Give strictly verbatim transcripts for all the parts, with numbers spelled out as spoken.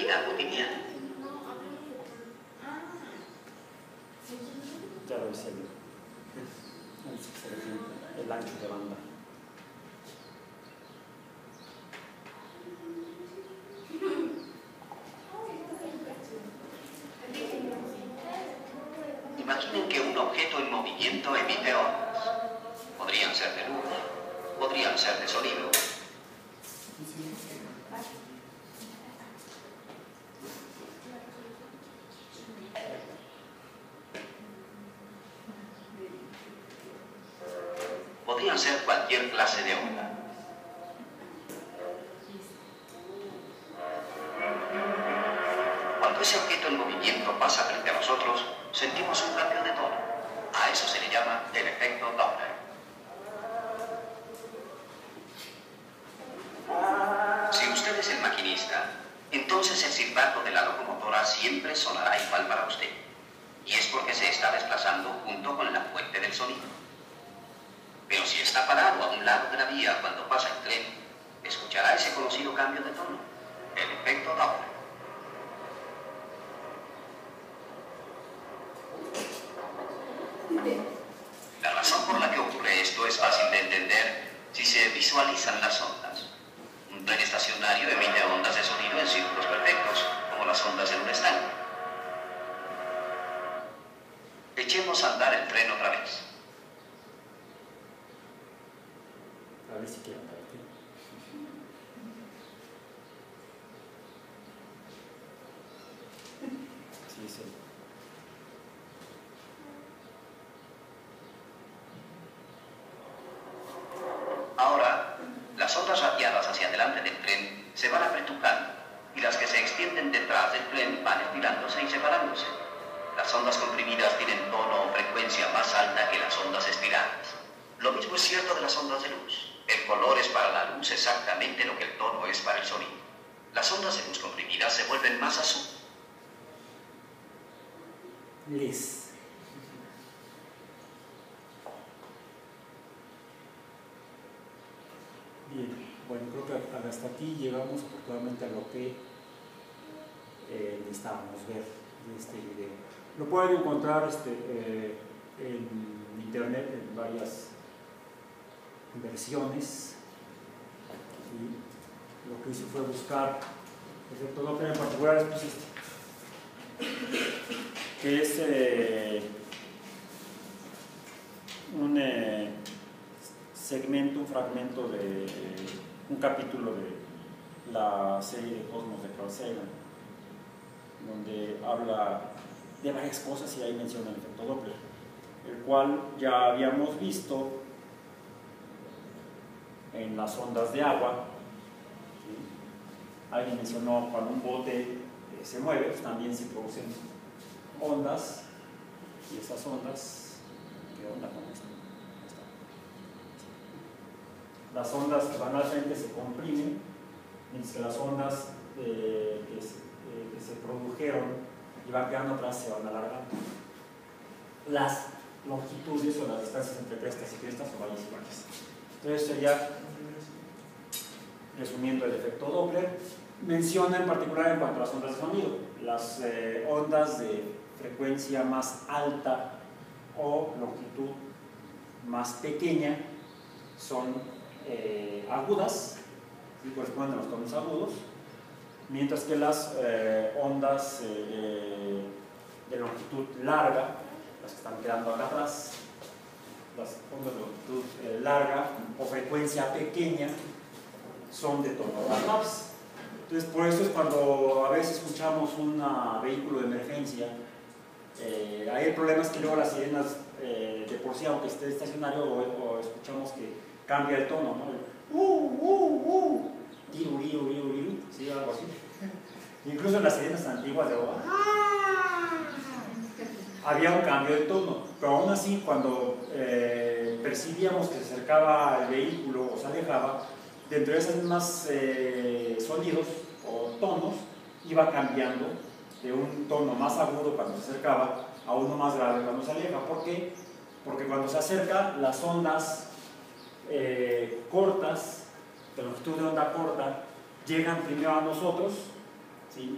vida cotidiana. Ya lo decía yo. El ancho de banda. Imaginen que un objeto en movimiento emite ondas. Podrían ser de luz, podrían ser de sonido. Podrían ser cualquier clase de onda. Cuando ese objeto en movimiento pasa frente a nosotros, sentimos un cambio de tono. A eso se le llama el efecto Doppler. Si usted es el maquinista, entonces el silbato de la locomotora siempre sonará igual para usted. Y es porque se está desplazando junto con la fuente del sonido. Pero si está parado a un lado de la vía cuando pasa el tren, escuchará ese conocido cambio de tono, el efecto Doppler. La razón por la que ocurre esto es fácil de entender si se visualizan las ondas. Un tren estacionario emite ondas de sonido en círculos perfectos, como las ondas en un estanque. Echemos a andar el tren otra vez. A ver si quiero andar aquí. Sí, sí. Ahora, las ondas radiadas hacia adelante del tren se van apretucando y las que se extienden detrás del tren van estirándose y separándose. Las ondas comprimidas tienen tono o frecuencia más alta que las ondas estiradas. Lo mismo es cierto de las ondas de luz. El color es para la luz exactamente lo que el tono es para el sonido. Las ondas de luz comprimidas se vuelven más azul. Liz. Bien, bueno, creo que hasta aquí llegamos afortunadamente a lo que eh, necesitábamos ver de este video. Lo pueden encontrar este, eh, en internet en varias versiones. Y lo que hice fue buscar el efecto Doppler en particular, pues este, que es eh, un eh, segmento, un fragmento de un capítulo de la serie de Cosmos de Carl Sagan, donde habla de varias cosas y ahí menciona el efecto Doppler, el cual ya habíamos visto en las ondas de agua. ¿Sí? Alguien mencionó cuando un bote eh, se mueve, pues también se producen ondas, y esas ondas, ¿qué onda con esto? Las ondas que van al frente se comprimen, mientras que las ondas eh, que, se, eh, que se produjeron y van quedando atrás se van alargando. Las longitudes o las distancias entre crestas y crestas son varias iguales. Entonces sería, resumiendo el efecto Doppler, menciona en particular en cuanto a las ondas de sonido, las eh, ondas de frecuencia más alta o longitud más pequeña son eh, agudas, y corresponden a los tonos agudos, mientras que las eh, ondas eh, de longitud larga, las que están quedando acá atrás, las ondas de longitud eh, larga o frecuencia pequeña, son de tono más graves. Entonces, por eso es cuando a veces escuchamos un vehículo de emergencia, eh, ahí el problema es que luego las sirenas eh, de por sí, aunque esté estacionario, o, o escuchamos que cambia el tono, ¿no? El, uh, uh, uh, tiru, riu, riu, riu, ¿sí? Algo así. Incluso en las sirenas antiguas de ¡ah! Había un cambio de tono, pero aún así cuando eh, percibíamos que se acercaba el vehículo o se alejaba, dentro de esos mismos eh, sonidos o tonos iba cambiando de un tono más agudo cuando se acercaba a uno más grave cuando se aleja. ¿Por qué? Porque cuando se acerca, las ondas eh, cortas, de longitud de onda corta, llegan primero a nosotros, ¿sí?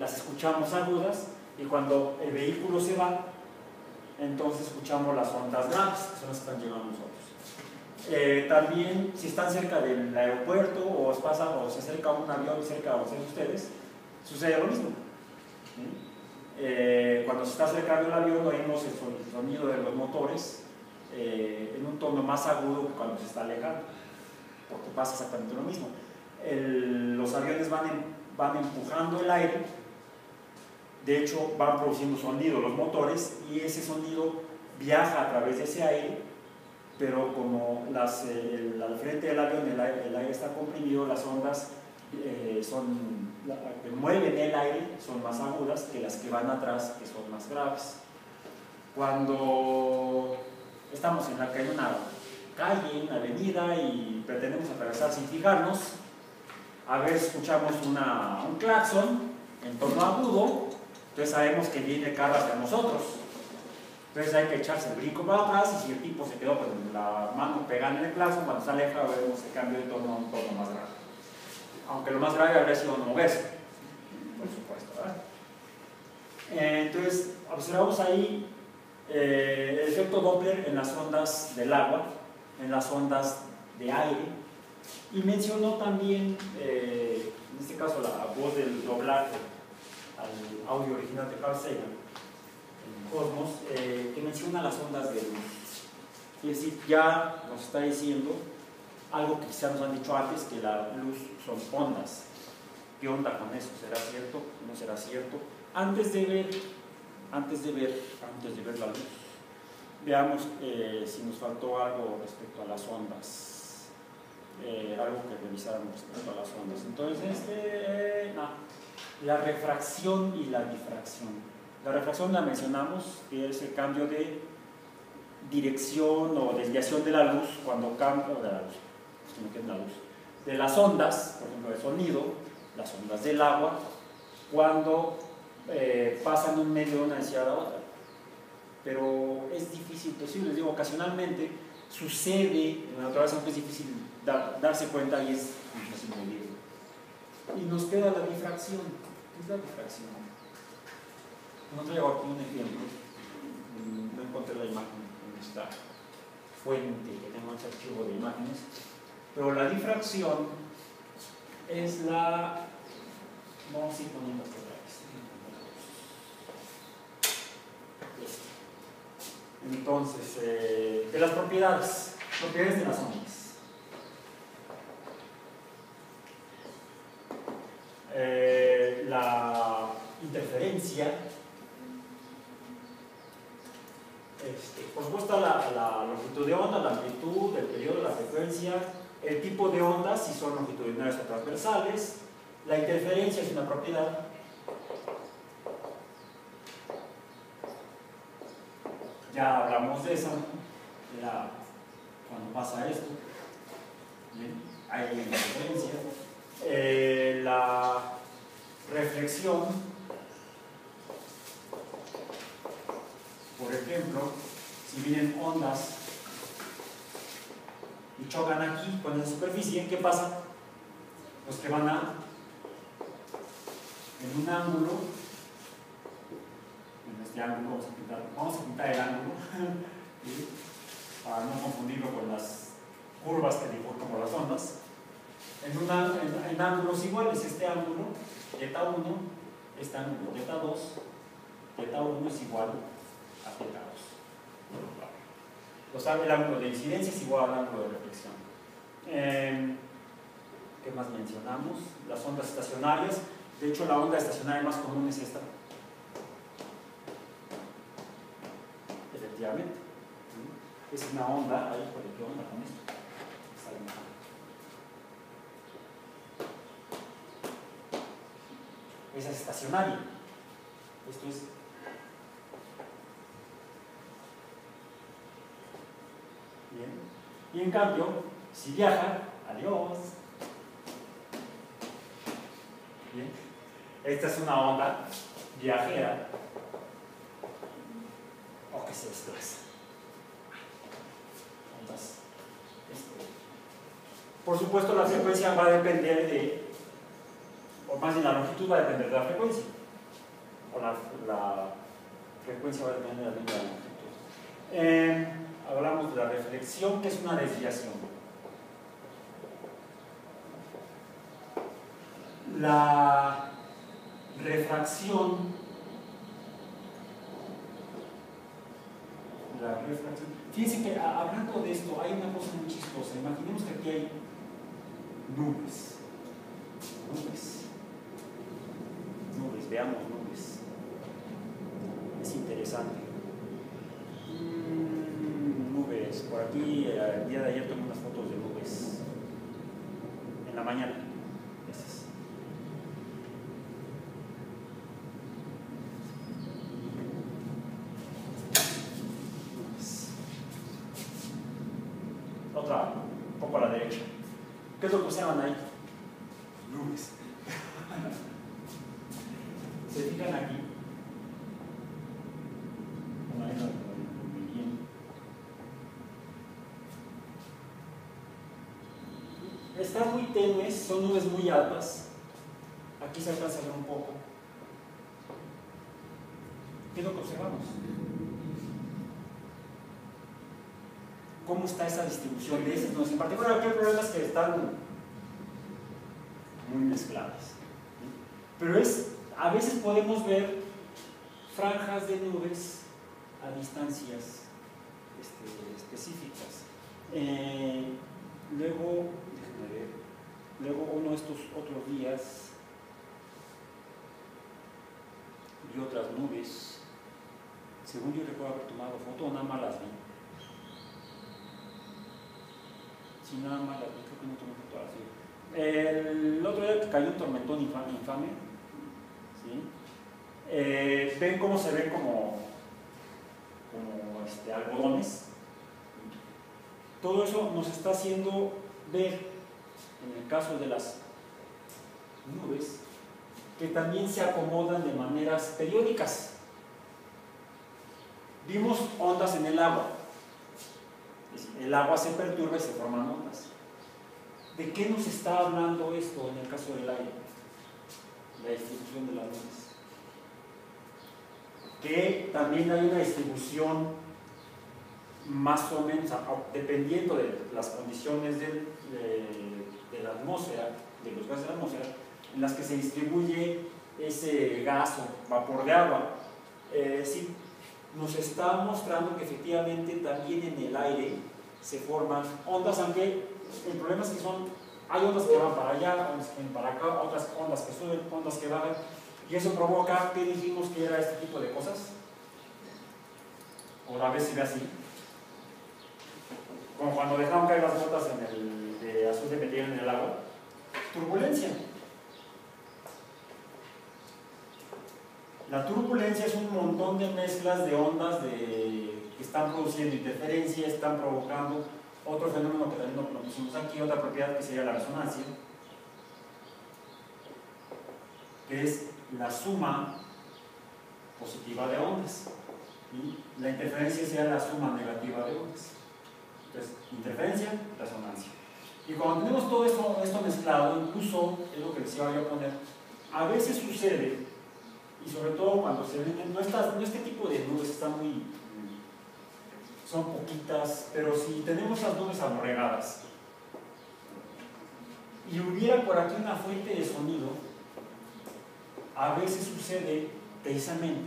las escuchamos agudas, y cuando el vehículo se va, entonces escuchamos las ondas graves, que son las que están llegando a nosotros. Eh, también, si están cerca del aeropuerto o, os pasa, o se acerca un avión cerca de ustedes, sucede lo mismo. ¿Sí? Eh, cuando se está acercando el avión, oímos el sonido de los motores eh, en un tono más agudo que cuando se está alejando, porque pasa exactamente lo mismo. El, los aviones van, en, van empujando el aire, de hecho van produciendo sonido los motores, y ese sonido viaja a través de ese aire, pero como las, eh, el, al frente del avión el aire, el aire está comprimido, las ondas eh, son, la, que mueven el aire son más agudas que las que van atrás, que son más graves. Cuando estamos en, la, en una calle, una avenida, y pretendemos atravesar sin fijarnos, a ver, escuchamos una, un claxon en tono agudo, entonces sabemos que viene carro hacia nosotros. Entonces hay que echarse el brinco para atrás, y si el tipo se quedó con la mano pegada en el claxon, cuando se aleja vemos el cambio de tono a un tono más grave. Aunque lo más grave habría sido no moverse, por supuesto, ¿verdad? Eh, entonces observamos ahí eh, el efecto Doppler en las ondas del agua, en las ondas de aire, y mencionó también, eh, en este caso, la voz del doblaje al audio original de Carl Sagan, Cosmos, eh, que menciona las ondas de luz. Es decir, ya nos está diciendo algo que quizá nos han dicho antes, que la luz son ondas. ¿Qué onda con eso? ¿Será cierto? ¿No será cierto? Antes de ver, antes de ver, antes de ver la luz, veamos eh, si nos faltó algo respecto a las ondas, eh, algo que revisáramos respecto a las ondas. Entonces, eh, no, la refracción y la difracción. La refracción la mencionamos, que es el cambio de dirección o desviación de la luz cuando cambia, de la luz, que es la luz, de las ondas, por ejemplo, de sonido, las ondas del agua, cuando eh, pasan de un medio de una densidad a otra. Pero es difícil, posible, les digo, ocasionalmente sucede en la naturaleza, aunque es difícil dar, darse cuenta, y es difícil medirlo. Y nos queda la difracción. ¿Qué es la difracción? No traigo aquí un ejemplo, no encontré la imagen en esta fuente que tengo en este archivo de imágenes, pero la difracción es la, vamos a ir poniendo por ahí. Entonces, eh, de las propiedades, propiedades de las ondas. Eh, la interferencia. Este, por supuesto, la, la longitud de onda, la amplitud, el periodo, la frecuencia, el tipo de ondas, si son longitudinales o transversales. La interferencia es una propiedad. Ya hablamos de esa, la, cuando pasa esto, ¿bien? Hay una interferencia. Eh, la reflexión. Por ejemplo, si vienen ondas y chocan aquí con la superficie, ¿qué pasa? Los que van a, en un ángulo, en este ángulo vamos a pintar, vamos a pintar el ángulo, ¿sí? Para no confundirlo con las curvas que dibujo como las ondas. En, una, en, en ángulos iguales, este ángulo, θ uno, este ángulo θ dos, θ uno es igual a θ dos. O sea, el ángulo de incidencia es igual al ángulo de reflexión. Eh, ¿Qué más mencionamos? Las ondas estacionarias. De hecho, la onda estacionaria más común es esta. Efectivamente. Es una onda. Ahí, ¿qué onda con esto? Esa es estacionaria. Esto es. Bien. Y en cambio, si viaja, adiós. Bien. Esta es una onda viajera o que se desplaza. Ondas. Este. Por supuesto, la frecuencia va a depender de, o más bien la longitud va a depender de la frecuencia. o la, la frecuencia va a depender también de la longitud. Eh, hablamos de la reflexión, que es una desviación. La refracción, la refracción. Fíjense que hablando de esto, hay una cosa muy chistosa. Imaginemos que aquí hay nubes. Nubes. Nubes, veamos nubes. Es interesante. Mm, nubes. Por aquí, el día de ayer tomé unas fotos de nubes. En la mañana. Esas. Nubes. Otra, un poco a la derecha. ¿Qué es lo que usaban ahí? Nubes. ¿Se fijan aquí? Muy bien. Están muy tenues, son nubes muy altas. Aquí se alcanza a ver un poco. ¿Qué es lo que observamos? ¿Cómo está esa distribución de esas nubes? En particular, aquí hay problemas que están muy mezcladas. Pero es, a veces podemos ver franjas de nubes a distancias este, específicas. Eh, luego, déjenme ver, luego uno de estos otros días vi otras nubes. Según yo recuerdo haber tomado foto, nada más las vi. Si nada más las vi, creo que no tomé foto así. El otro día que cayó un tormentón infame, infame ¿sí? eh, ven cómo se ven como, como este, algodones. Todo eso nos está haciendo ver, en el caso de las nubes, que también se acomodan de maneras periódicas. Vimos ondas en el agua. El agua se perturba y se forman ondas. ¿De qué nos está hablando esto en el caso del aire? La distribución de las nubes. Que también hay una distribución más o menos, dependiendo de las condiciones de, de, de la atmósfera, de los gases de la atmósfera, en las que se distribuye ese gas o vapor de agua. Eh, sí, nos está mostrando que efectivamente también en el aire se forman ondas, aunque el problema es que son, hay ondas que van para allá, ondas que van para acá, otras ondas que suben, ondas que bajan, y eso provoca, ¿qué dijimos que era este tipo de cosas? O a ver si ve así, como cuando dejaron caer las gotas en el de azul de metil en el agua, turbulencia. La turbulencia es un montón de mezclas de ondas de, que están produciendo interferencia, están provocando otro fenómeno que también lo pusimos aquí, otra propiedad que sería la resonancia, que es la suma positiva de ondas, y la interferencia sería la suma negativa de ondas. Entonces, interferencia, resonancia. Y cuando tenemos todo esto, esto mezclado, incluso, es lo que les iba a poner, a veces sucede, y sobre todo cuando se ven, no, estas, no este tipo de nubes están muy, son poquitas, pero si tenemos las nubes aborregadas y hubiera por aquí una fuente de sonido, a veces sucede precisamente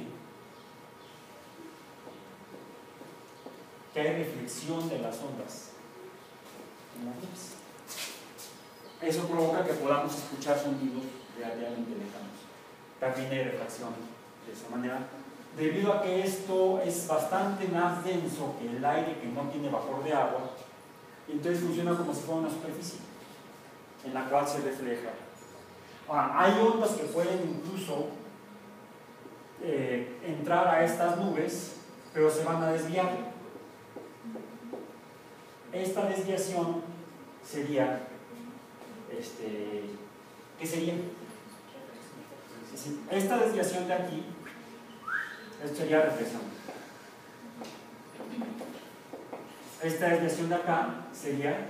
que hay reflexión de las ondas en las nubes. Eso provoca que podamos escuchar sonidos relativamente lejanos. También hay refracción de esa manera, debido a que esto es bastante más denso que el aire que no tiene vapor de agua, y entonces funciona como si fuera una superficie en la cual se refleja. Ahora, hay ondas que pueden incluso eh, entrar a estas nubes, pero se van a desviar. Esta desviación sería, este, ¿qué sería? Esta desviación de aquí, esto sería reflexión. Esta desviación de acá sería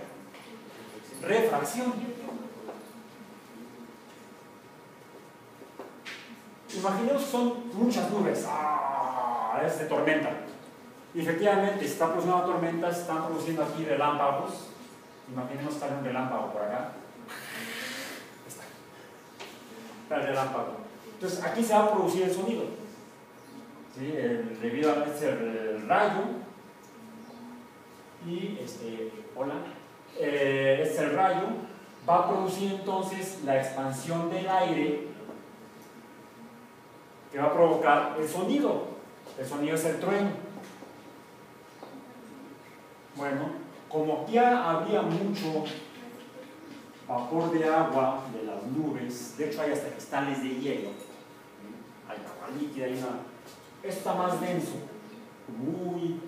refracción. Imaginemos que son muchas nubes, ¡ah! Es de tormenta. Y efectivamente, se está produciendo una tormenta, se están produciendo aquí relámpagos. Imaginemos que sale un relámpago por acá. Está. Está el relámpago. Entonces, aquí se va a producir el sonido. ¿Sí? El, debido a este el rayo. Y, este, hola. Eh, este es el rayo. Va a producir entonces la expansión del aire que va a provocar el sonido. El sonido es el trueno. Bueno, como aquí había mucho vapor de agua de las nubes, de hecho hay hasta cristales de hielo, hay agua líquida, hay una... Esto está más denso, muy,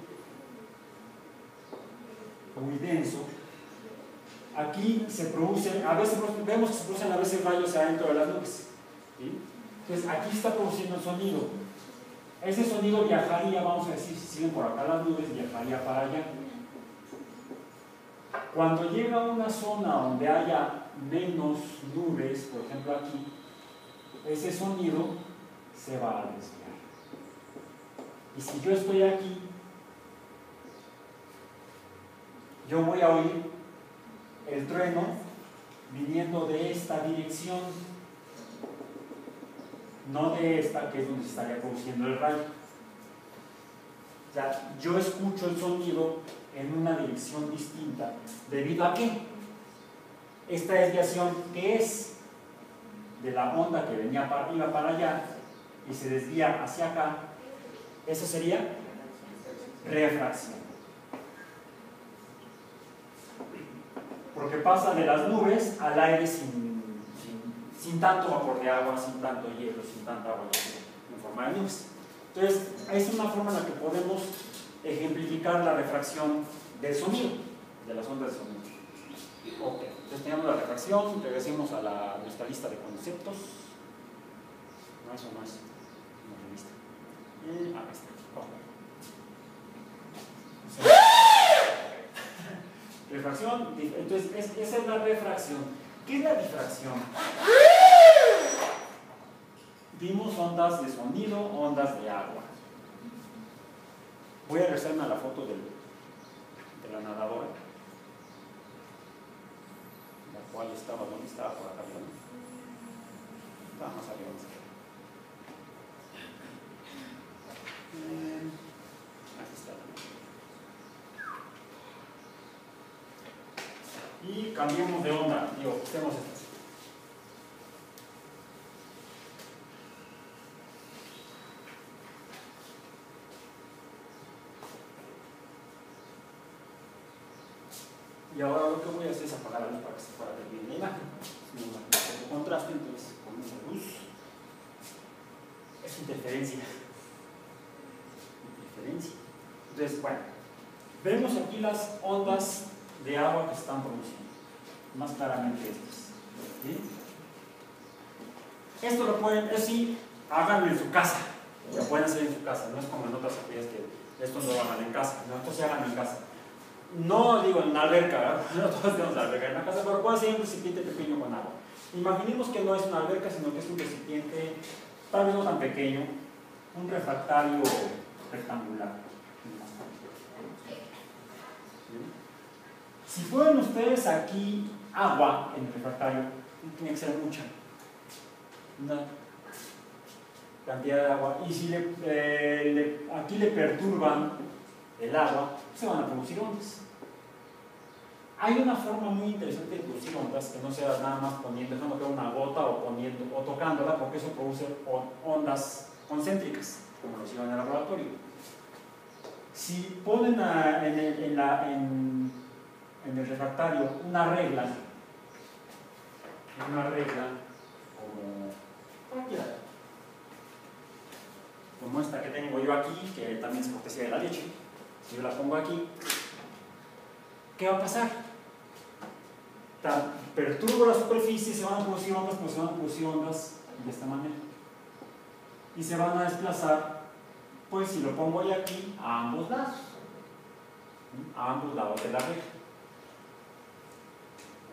muy denso. Aquí se produce, a veces vemos que se producen a veces rayos adentro de las nubes, ¿sí? Entonces aquí está produciendo el sonido. Ese sonido viajaría, vamos a decir, si siguen por acá las nubes, viajaría para allá. Cuando llega a una zona donde haya menos nubes, por ejemplo aquí, ese sonido se va a desviar. Y si yo estoy aquí, yo voy a oír el trueno viniendo de esta dirección, no de esta, que es donde se estaría produciendo el rayo. O sea, yo escucho el sonido en una dirección distinta, ¿debido a qué? Esta desviación, que es de la onda que venía para arriba para allá y se desvía hacia acá, eso sería refracción. Porque pasa de las nubes al aire sin, sin, sin tanto vapor de agua, sin tanto hielo, sin tanta agua en forma de nubes. Entonces, es una forma en la que podemos ejemplificar la refracción del sonido, de las ondas de sonido. Ok, entonces tenemos la refracción, regresemos a, la, a nuestra lista de conceptos. No, eso no es una revista. Y, ah, está. Oh. Refracción, entonces es, esa es la refracción. ¿Qué es la difracción? Vimos ondas de sonido, ondas de agua. Voy a regresarme a la foto del, de la nadadora, la cual estaba, ¿dónde estaba? Por acá arriba, ¿no? Estaba más arriba, más arriba. Eh, aquí está. Y cambiemos de onda, digo, estemos estas. Y ahora lo que voy a hacer es apagar la luz para que se pueda ver bien la imagen. Si no hay contraste, entonces con esa luz es interferencia. Interferencia. Entonces, bueno, vemos aquí las ondas de agua que se están produciendo. Más claramente estas. ¿Sí? Esto lo pueden, es sí, háganlo en su casa. Lo pueden hacer en su casa, no es como en otras actividades que esto no lo hagan en casa, no, esto se hagan en casa. No digo en la alberca, ¿verdad? No todos tenemos la alberca en la casa, pero puede ser un recipiente pequeño con agua. Imaginemos que no es una alberca, sino que es un recipiente, tal vez no tan pequeño, un refractario rectangular. Si ponen ustedes aquí agua en el refractario, tiene que ser mucha, una cantidad de agua, y si le, eh, le, aquí le perturban el agua, se van a producir ondas. Hay una forma muy interesante de producir ondas que no sea nada más poniendo, dejando caer una gota o poniendo o tocándola, porque eso produce ondas concéntricas, como lo hicieron en el laboratorio. Si ponen a, en, el, en, la, en, en el refractario una regla, una regla como cualquiera, como esta que tengo yo aquí, que también es cortesía de la leche. Si yo la pongo aquí, ¿qué va a pasar? Perturbo la superficie, se van a producir ondas, pues se van a producir ondas de esta manera. Y se van a desplazar, pues si lo pongo yo aquí, a ambos lados. A ambos lados de la regla.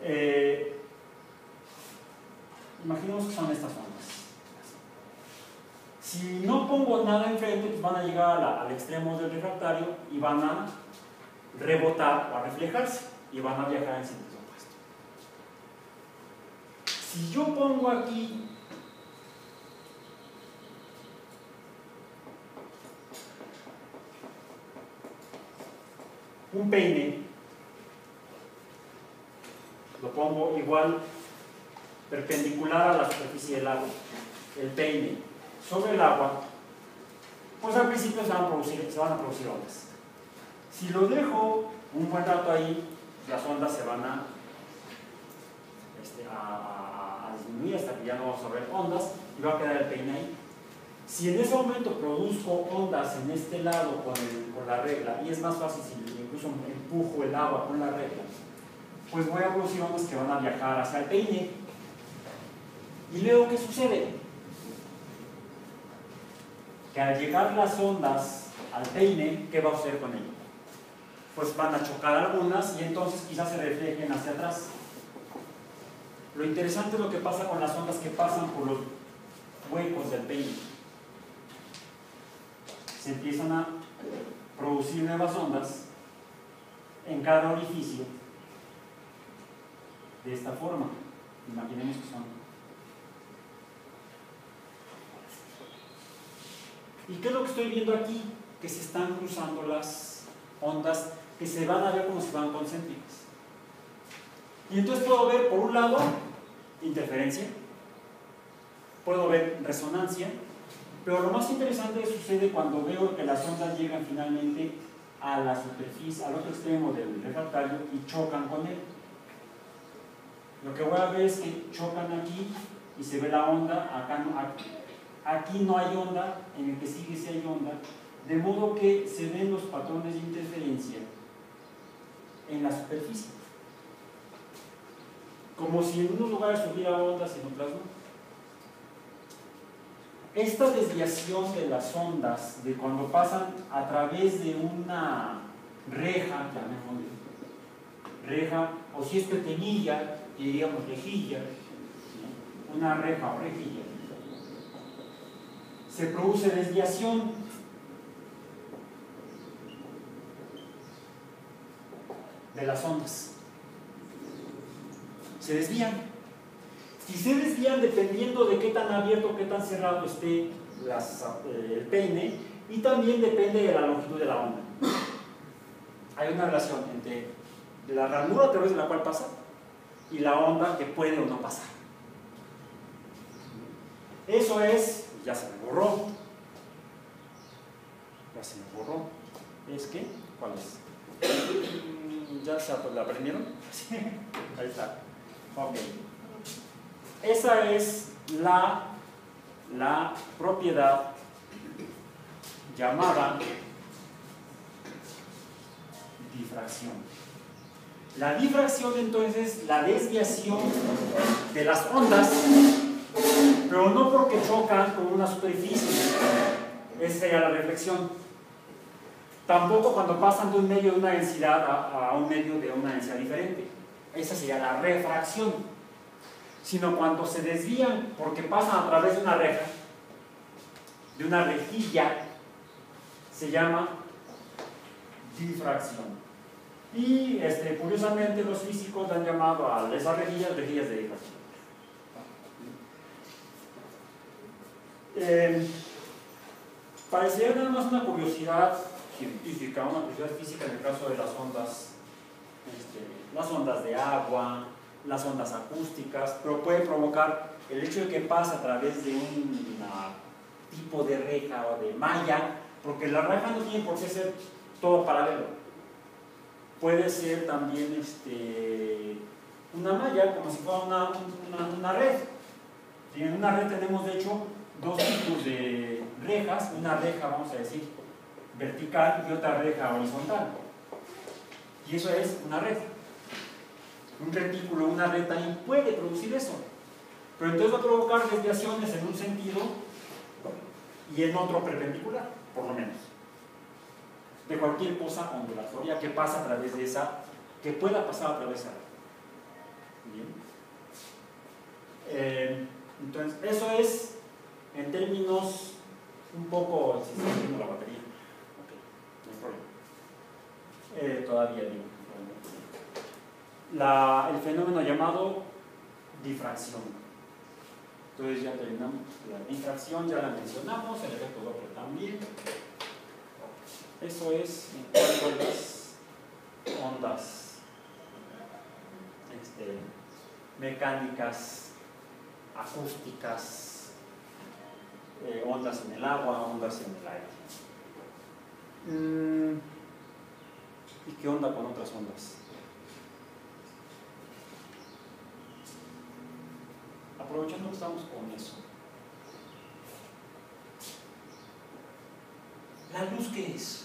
Eh, imaginemos que son estas ondas. Si no pongo nada enfrente, pues van a llegar a la, al extremo del refractario y van a rebotar o a reflejarse y van a viajar en sentido opuesto. Si yo pongo aquí un peine, lo pongo igual perpendicular a la superficie del agua, el peine sobre el agua, pues al principio se van a producir, se van a producir ondas. Si lo dejo un buen rato ahí, las ondas se van a, este, a, a, a disminuir hasta que ya no vamos a ver ondas y va a quedar el peine ahí. Si en ese momento produzco ondas en este lado con, el, con la regla, y es más fácil si incluso empujo el agua con la regla, pues voy a producir ondas que van a viajar hacia el peine. Y luego, ¿qué sucede? Que al llegar las ondas al peine, ¿qué va a suceder con ello? Pues van a chocar algunas y entonces quizás se reflejen hacia atrás. Lo interesante es lo que pasa con las ondas que pasan por los huecos del peine. Se empiezan a producir nuevas ondas en cada orificio de esta forma. Imaginemos que son. ¿Y qué es lo que estoy viendo aquí? Que se están cruzando las ondas que se van a ver como si fueran concéntricas. Y entonces puedo ver, por un lado, interferencia, puedo ver resonancia, pero lo más interesante sucede cuando veo que las ondas llegan finalmente a la superficie, al otro extremo del refractario y chocan con él. Lo que voy a ver es que chocan aquí y se ve la onda, acá no, aquí, aquí no hay onda, en el que sigue sí hay onda, de modo que se ven los patrones de interferencia en la superficie, como si en unos lugares hubiera ondas y en otras no. Esta desviación de las ondas, de cuando pasan a través de una reja, llamémosle reja, o si es pequeñilla, diríamos rejilla, una reja o rejilla, se produce desviación. De las ondas. Se desvían. Y se desvían dependiendo de qué tan abierto o qué tan cerrado esté las, eh, el peine, y también depende de la longitud de la onda. Hay una relación entre la ranura a través de la cual pasa y la onda que puede o no pasar. Eso es, ya se me borró. Ya se me borró. ¿Es qué? ¿Cuál es? ¿Ya se la aprendieron? Ahí está. Ok. Esa es la, la propiedad llamada difracción. La difracción entonces es la desviación de las ondas, pero no porque chocan con una superficie. Esa sería la reflexión. Tampoco cuando pasan de un medio de una densidad a, a un medio de una densidad diferente. Esa sería la refracción. Sino cuando se desvían porque pasan a través de una reja, de una rejilla, se llama difracción. Y este, curiosamente los físicos han llamado a esas rejillas rejillas de difracción. Eh, parecería nada más una curiosidad científica, una curiosidad física en el caso de las ondas, este, las ondas de agua, las ondas acústicas, pero puede provocar el hecho de que pasa a través de un tipo de reja o de malla, porque la reja no tiene por qué ser todo paralelo, puede ser también este, una malla, como si fuera una, una, una red. Y en una red tenemos de hecho dos tipos de rejas, una reja, vamos a decir, vertical y otra reja horizontal, y eso es una red. Un retículo, una red también puede producir eso, pero entonces va a provocar desviaciones en un sentido y en otro perpendicular, por lo menos, de cualquier cosa ondulatoria que pasa a través de esa, que pueda pasar a través de esa red. Bien. Eh, entonces eso es en términos un poco si está haciendo la batería. Ok, no hay problema. Eh, todavía digo. La, el fenómeno llamado difracción. Entonces ya terminamos. La difracción ya la mencionamos, el efecto Doppler también. Eso es en cuanto a las ondas este, mecánicas, acústicas, eh, ondas en el agua, ondas en el aire. Mm, ¿Y qué onda con otras ondas? Aprovechando que estamos con eso. ¿La luz qué es?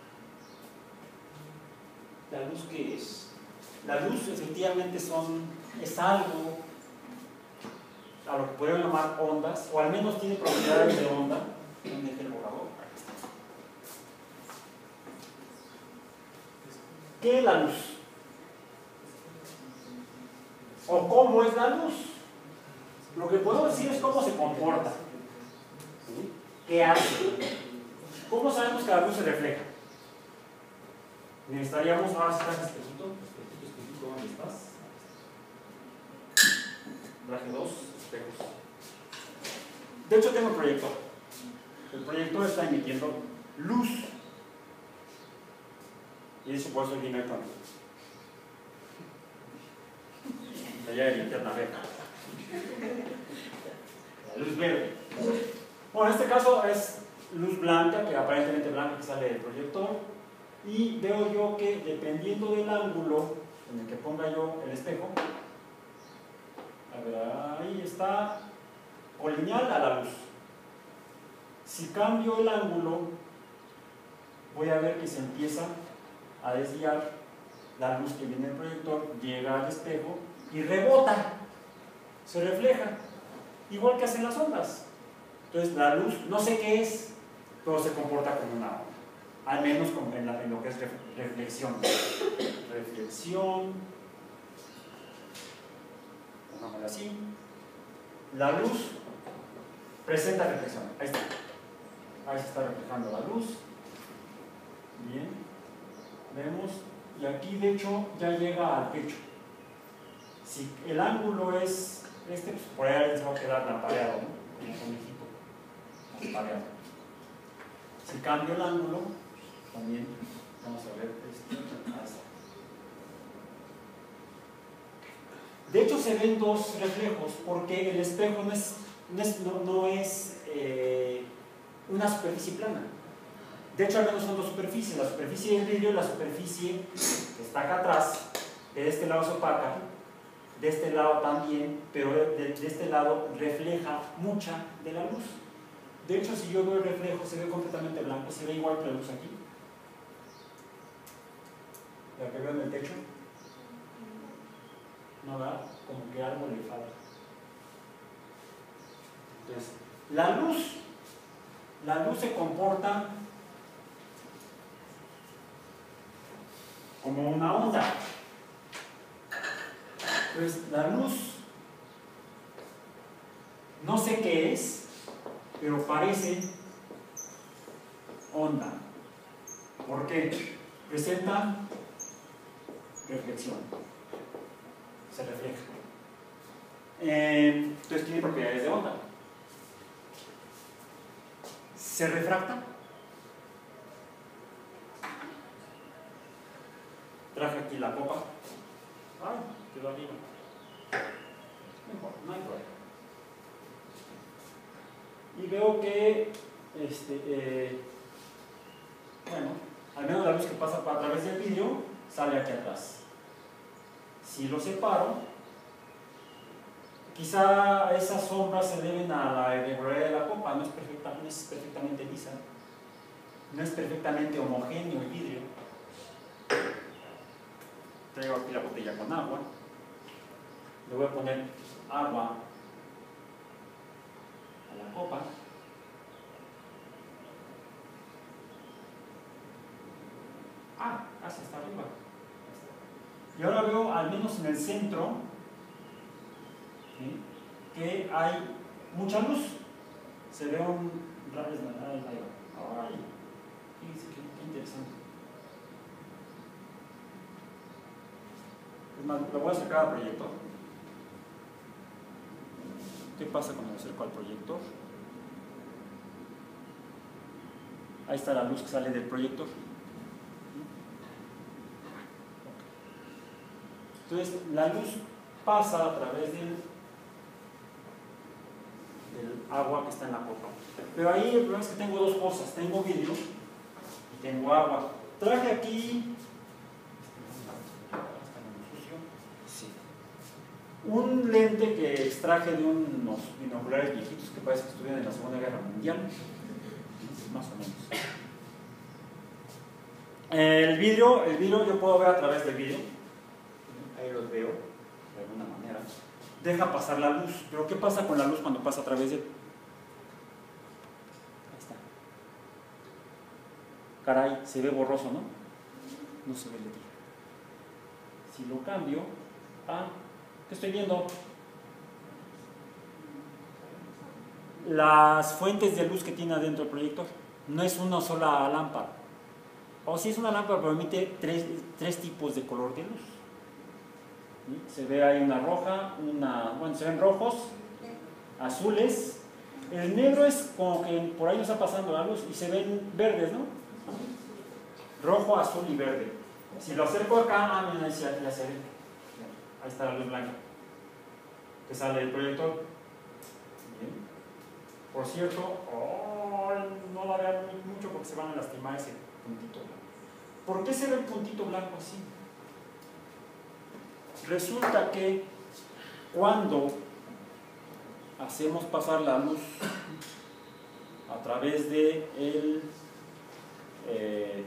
¿La luz qué es? La luz efectivamente son, es algo a lo que podemos llamar ondas, o al menos tiene propiedades de onda. ¿Dónde está el borrador? ¿Qué es la luz? ¿O cómo es la luz? Lo que podemos decir es cómo se comporta. ¿Sí? ¿Qué hace? ¿Cómo sabemos que la luz se refleja? Necesitaríamos, ahora sí traje espejito, espejito, espejito, ¿dónde estás? Traje dos espejos. De hecho tengo el proyector. El proyector está emitiendo luz. Y eso por eso viene con allá de linterna verde. La luz verde. Bueno, en este caso es luz blanca, que aparentemente blanca que sale del proyector, y veo yo que dependiendo del ángulo en el que ponga yo el espejo, a ver, ahí está colineal a la luz. Si cambio el ángulo, voy a ver que se empieza a desviar la luz que viene del proyector, llega al espejo y rebota, se refleja, igual que hacen las ondas. Entonces la luz, no sé qué es, pero se comporta como una onda, al menos en, la, en lo que es reflexión. Reflexión, pongámoslo así. La luz presenta reflexión, ahí está. Ahí se está reflejando la luz. Bien, vemos, y aquí de hecho ya llega al techo. Si el ángulo es este, pues por ahí alguien se va a quedar lampareado, ¿no? En el conejito, lampareado. Si cambio el ángulo, también vamos a ver este. Ahí está. De hecho se ven dos reflejos porque el espejo no es, no es, no, no es eh, una superficie plana. De hecho al menos son dos superficies, la superficie del vidrio y la superficie que está acá atrás, de este lado es opaca, de este lado también, pero de, de este lado refleja mucha de la luz. De hecho si yo veo el reflejo se ve completamente blanco, se ve igual que la luz aquí, la que veo en el techo. ¿No, verdad? Como que algo le falta. Entonces, la luz, la luz se comporta como una onda. Entonces, la luz, no sé qué es, pero parece onda. ¿Por qué? Presenta reflexión. Se refleja. Eh, entonces tiene propiedades de onda. Se refracta. Traje aquí la copa. Ay, quedó arriba. Mejor, no hay problema. Y veo que, este, eh, bueno, al menos la luz que pasa a través del vidrio sale aquí atrás. Si lo separo, quizá esas sombras se deben a la irregularidad de la copa, no es, perfecta, no es perfectamente lisa, no es perfectamente homogéneo el vidrio. Traigo aquí la botella con agua, le voy a poner agua a la copa. Ah, casi está arriba. Y ahora veo, al menos en el centro, ¿sí?, que hay mucha luz. Se ve un, interesante. Es más, lo voy a acercar al proyector. ¿Qué pasa cuando me acerco al proyector? Ahí está la luz que sale del proyector. Entonces, la luz pasa a través del, del agua que está en la copa. Pero ahí el problema es que tengo dos cosas. Tengo vidrio y tengo agua. Traje aquí un lente que extraje de unos binoculares viejitos que parece que estuvieron en la Segunda Guerra Mundial. Más o menos. El vidrio, el vidrio yo puedo ver a través del vidrio. Ahí los veo, de alguna manera. Deja pasar la luz. Pero ¿qué pasa con la luz cuando pasa a través de él? Ahí está. Caray, se ve borroso, ¿no? No se ve el letrero. Si lo cambio a... ¿Qué estoy viendo? Las fuentes de luz que tiene adentro el proyector. No es una sola lámpara. O si es una lámpara, pero emite tres, tres tipos de color de luz. ¿Sí? Se ve ahí una roja, una, bueno, se ven rojos, azules. El negro es como que por ahí nos está pasando la luz y se ven verdes, ¿no? Rojo, azul y verde. Si lo acerco acá, ah, mira, ya, ya se ve. Ahí está la luz blanca que sale del proyector. Bien. Por cierto, oh, no la vean mucho porque se van a lastimar ese puntito blanco. ¿Por qué se ve el puntito blanco así? Resulta que cuando hacemos pasar la luz a través de el, eh,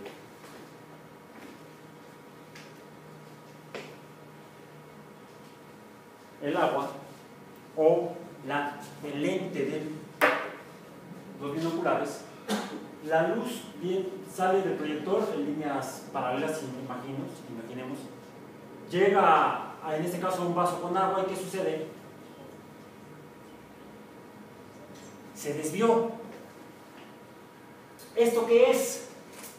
el agua o la, el lente de los binoculares, la luz bien, sale del proyector en líneas paralelas, imagino, imaginemos, llega a, en este caso, a un vaso con agua. ¿Y qué sucede? Se desvió. ¿Esto qué es?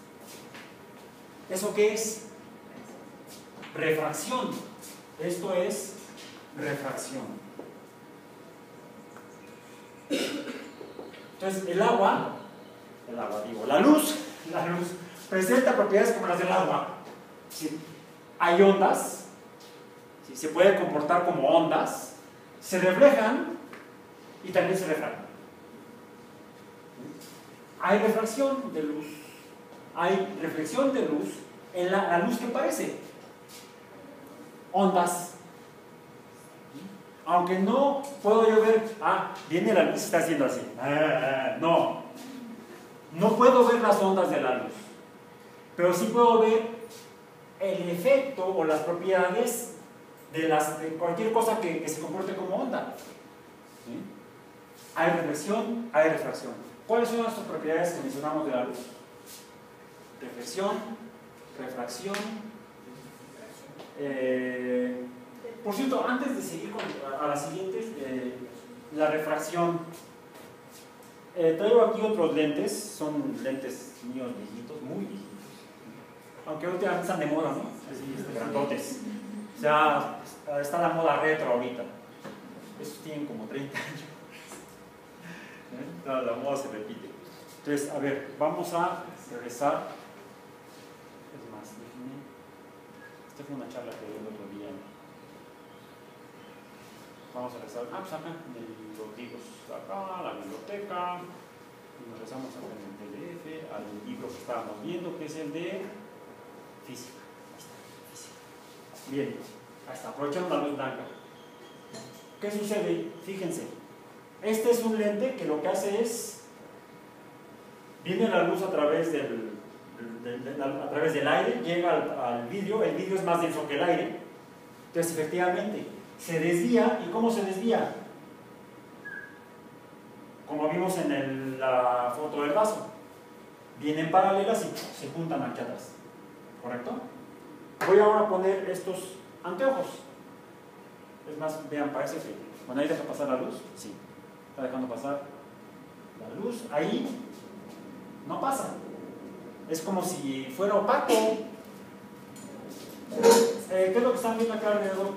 ¿Eso qué es? Refracción. Esto es refracción. Entonces, el agua, el agua digo, la luz, la luz presenta propiedades como las del agua. ¿Sí? Hay ondas, ¿sí? Se puede comportar como ondas, se reflejan y también se refractan. Hay refracción de luz, hay reflexión de luz en la, la luz que parece ondas. Aunque no puedo yo ver, ah, viene la luz y está haciendo así. Ah, no, no puedo ver las ondas de la luz, pero sí puedo ver el efecto o las propiedades de, las, de cualquier cosa que, que se comporte como onda. ¿Sí? Hay reflexión, hay refracción. ¿Cuáles son las propiedades que mencionamos de la luz? Reflexión, refracción. Eh, por cierto, antes de seguir con, a, a las siguientes, eh, la refracción. Eh, traigo aquí otros lentes, son lentes míos viejitos, muy viejitos. Aunque últimamente están de moda, ¿no? Así, este, grandotes. O sea, está la moda retro ahorita. Estos tienen como treinta años. ¿Eh? La, la moda se repite. Entonces, a ver, vamos a regresar. Es más, déjenme. Esta fue una charla que di el otro día. Vamos a regresar. Ah, pues acá, de los libros. Acá, la biblioteca. Y nos regresamos acá en el P D F, al libro que estábamos viendo, que es el de física. Ahí está, física. Bien, ahí está, aprovechando la luz blanca. ¿Qué sucede? Fíjense, este es un lente que lo que hace es, viene la luz a través del, del, del, a través del aire, llega al, al vidrio, el vidrio es más denso que el aire, entonces efectivamente se desvía. ¿Y cómo se desvía? Como vimos en el, la foto del vaso, vienen paralelas y se juntan aquí atrás, ¿correcto? Voy ahora a poner estos anteojos. Es más, vean, parece que, bueno, ahí deja pasar la luz, sí, está dejando pasar la luz, ahí no pasa. es como si fuera opaco. Eh, ¿Qué es lo que están viendo acá alrededor?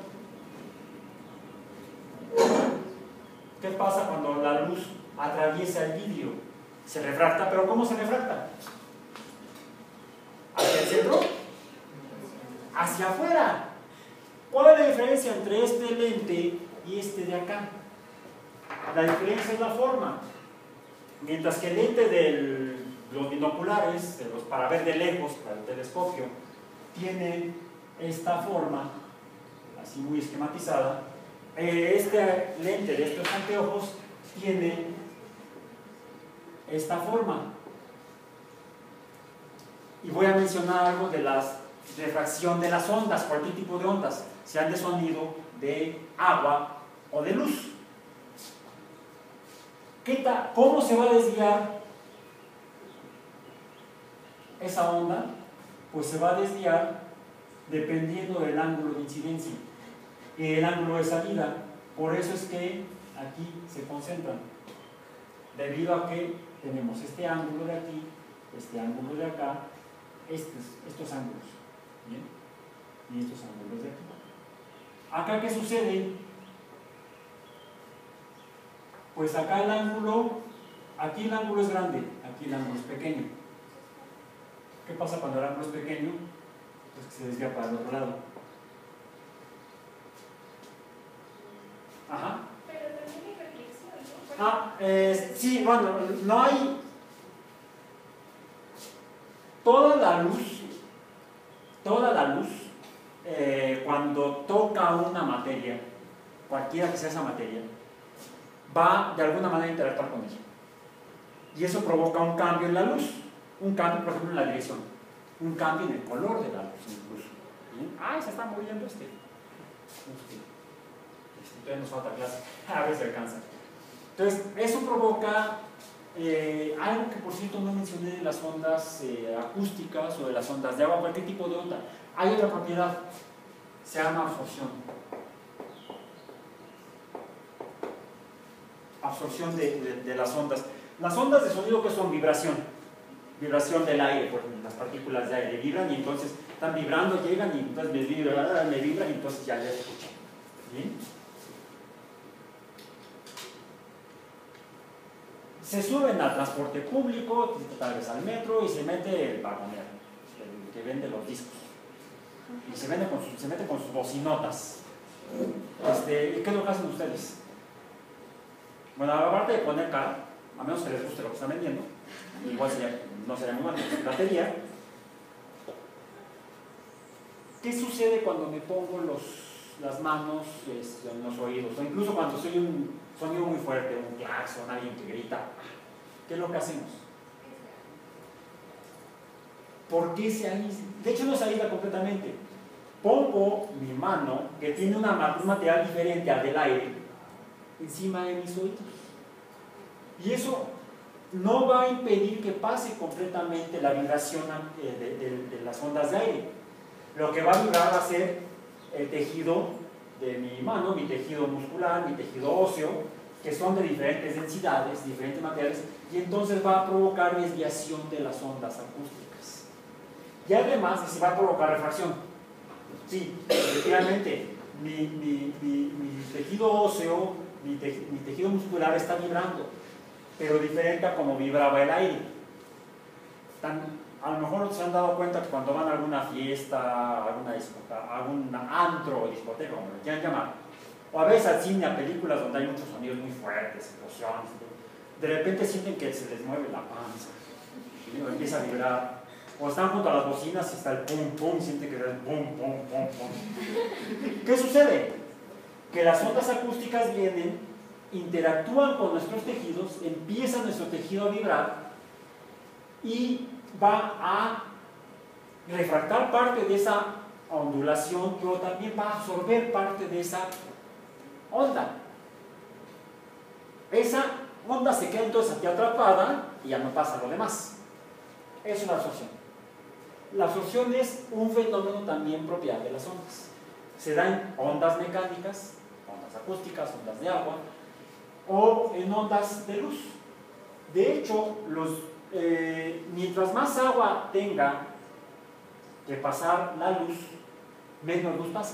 ¿Qué pasa cuando la luz atraviesa el vidrio? Se refracta, pero ¿cómo se refracta? ¿Hacia el centro? Hacia afuera. ¿Cuál es la diferencia entre este lente y este de acá? La diferencia es la forma. Mientras que el lente de los binoculares, de los para ver de lejos, para el telescopio, tiene esta forma, así muy esquematizada, este lente de estos anteojos tiene esta forma. Y voy a mencionar algo de la refracción de las ondas, cualquier tipo de ondas, sean de sonido, de agua o de luz. ¿Qué tal? ¿Cómo se va a desviar esa onda? Pues se va a desviar dependiendo del ángulo de incidencia y el ángulo de salida. Por eso es que aquí se concentran, debido a que tenemos este ángulo de aquí, este ángulo de acá, estos, estos ángulos, ¿bien? Y estos ángulos de aquí. ¿Acá qué sucede? Pues acá el ángulo, aquí el ángulo es grande, aquí el ángulo es pequeño. ¿Qué pasa cuando el ángulo es pequeño? Pues que se desvía para el otro lado. Ajá. Pero también hay reflexión, ¿no? Ah, eh, sí, bueno, no hay... Toda la luz, toda la luz, eh, cuando toca una materia, cualquiera que sea esa materia, va de alguna manera a interactuar con ella. Y eso provoca un cambio en la luz, un cambio, por ejemplo, en la dirección, un cambio en el color de la luz incluso. ¿Bien? ¡Ay, se está moviendo este! Este, este todavía nos falta clase, a ver si alcanza. Entonces, eso provoca eh, algo que, por cierto, no mencioné de las ondas eh, acústicas o de las ondas de agua, cualquier tipo de onda. Hay otra propiedad, se llama absorción. Absorción de, de, de las ondas. Las ondas de sonido, que son vibración, vibración del aire, por ejemplo, las partículas de aire vibran y entonces están vibrando, llegan y entonces me vibran, me vibran y entonces ya les escuché. ¿Bien? Se suben al transporte público, tal vez al metro, y se mete el vagonero, el que vende los discos. Y se, vende con su, se mete con sus bocinotas. Este, ¿Qué es lo que hacen ustedes? Bueno, aparte de poner cara, a menos que les guste lo que están vendiendo, igual sería, no sería muy mal, batería. ¿Qué sucede cuando me pongo los, las manos este, en los oídos? O incluso cuando soy un sonido muy fuerte, un claxon, alguien que grita. ¿Qué es lo que hacemos? ¿Por qué se aísla? De hecho no se aísla completamente. Pongo mi mano, que tiene una, un material diferente al del aire, encima de mis oídos. Y eso no va a impedir que pase completamente la vibración de, de, de las ondas de aire. Lo que va a vibrar va a ser el tejido de mi mano, mi tejido muscular, mi tejido óseo, que son de diferentes densidades, diferentes materiales, y entonces va a provocar desviación de las ondas acústicas. Y además se va a provocar refracción. Sí, efectivamente, mi, mi, mi, mi tejido óseo, mi, te, mi tejido muscular está vibrando, pero diferente a como vibraba el aire. Tan, a lo mejor se han dado cuenta que cuando van a alguna fiesta, alguna discoteca, algún antro o discoteca, como lo quieran llamar, o a veces al cine, a películas donde hay muchos sonidos muy fuertes, explosiones, de repente sienten que se les mueve la panza, ¿sí? O empieza a vibrar. O están junto a las bocinas y está el pum pum, sienten que es el pum pum pum pum. ¿Qué sucede? Que las ondas acústicas vienen, interactúan con nuestros tejidos, empieza nuestro tejido a vibrar y va a refractar parte de esa ondulación, pero también va a absorber parte de esa onda. Esa onda se queda entonces aquí atrapada y ya no pasa lo demás. Es una absorción. La absorción es un fenómeno también propio de las ondas. Se da en ondas mecánicas, ondas acústicas, ondas de agua, o en ondas de luz. De hecho, los eh, mientras más agua tenga que pasar la luz, menos luz pasa.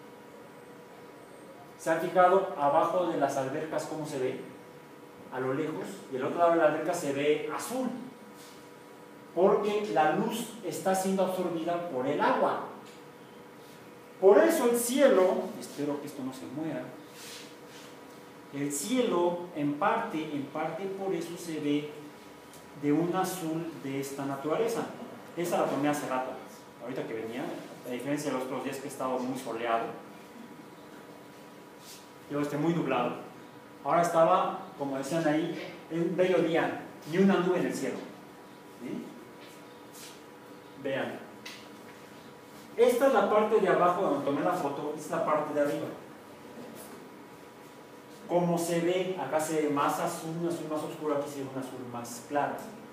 ¿Se han fijado abajo de las albercas cómo se ve? A lo lejos, y el otro lado de la alberca se ve azul, porque la luz está siendo absorbida por el agua. Por eso el cielo, espero que esto no se muera, el cielo en parte, en parte por eso se ve de un azul de esta naturaleza. Esa la tomé hace rato, ahorita que venía, a diferencia de los otros días que he estado muy soleado, yo esté muy nublado. Ahora estaba, como decían ahí, en bello día, ni una nube en el cielo. ¿Sí? Vean. Esta es la parte de abajo donde tomé la foto, esta es la parte de arriba. Como se ve, acá se ve más azul, un azul más oscuro, aquí se ve un azul más claro.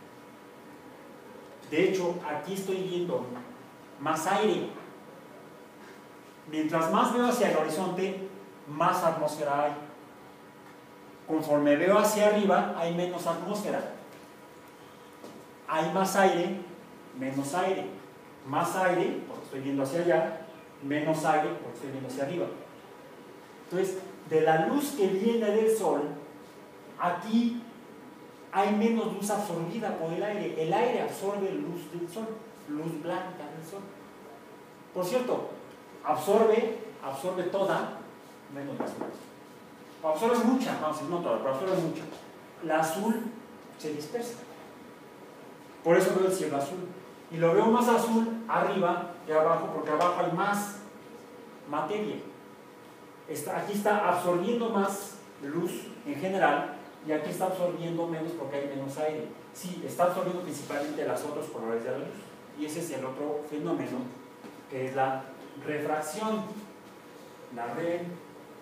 De hecho, aquí estoy viendo más aire. Mientras más veo hacia el horizonte, más atmósfera hay. Conforme veo hacia arriba, hay menos atmósfera. Hay más aire, menos aire. Más aire, porque estoy viendo hacia allá, menos aire, porque estoy viendo hacia arriba. Entonces, de la luz que viene del sol, aquí hay menos luz absorbida por el aire. El aire absorbe luz del sol, luz blanca del sol. Por cierto, absorbe, absorbe toda, menos la azul. Absorbe mucha, vamos a decir, no toda, pero absorbe mucha. La azul se dispersa. Por eso veo el cielo azul. Y lo veo más azul arriba que abajo, porque abajo hay más materia. Está, aquí está absorbiendo más luz en general, y aquí está absorbiendo menos porque hay menos aire. Sí, está absorbiendo principalmente los otros colores de la luz. Y ese es el otro fenómeno, que es la refracción. La refracción.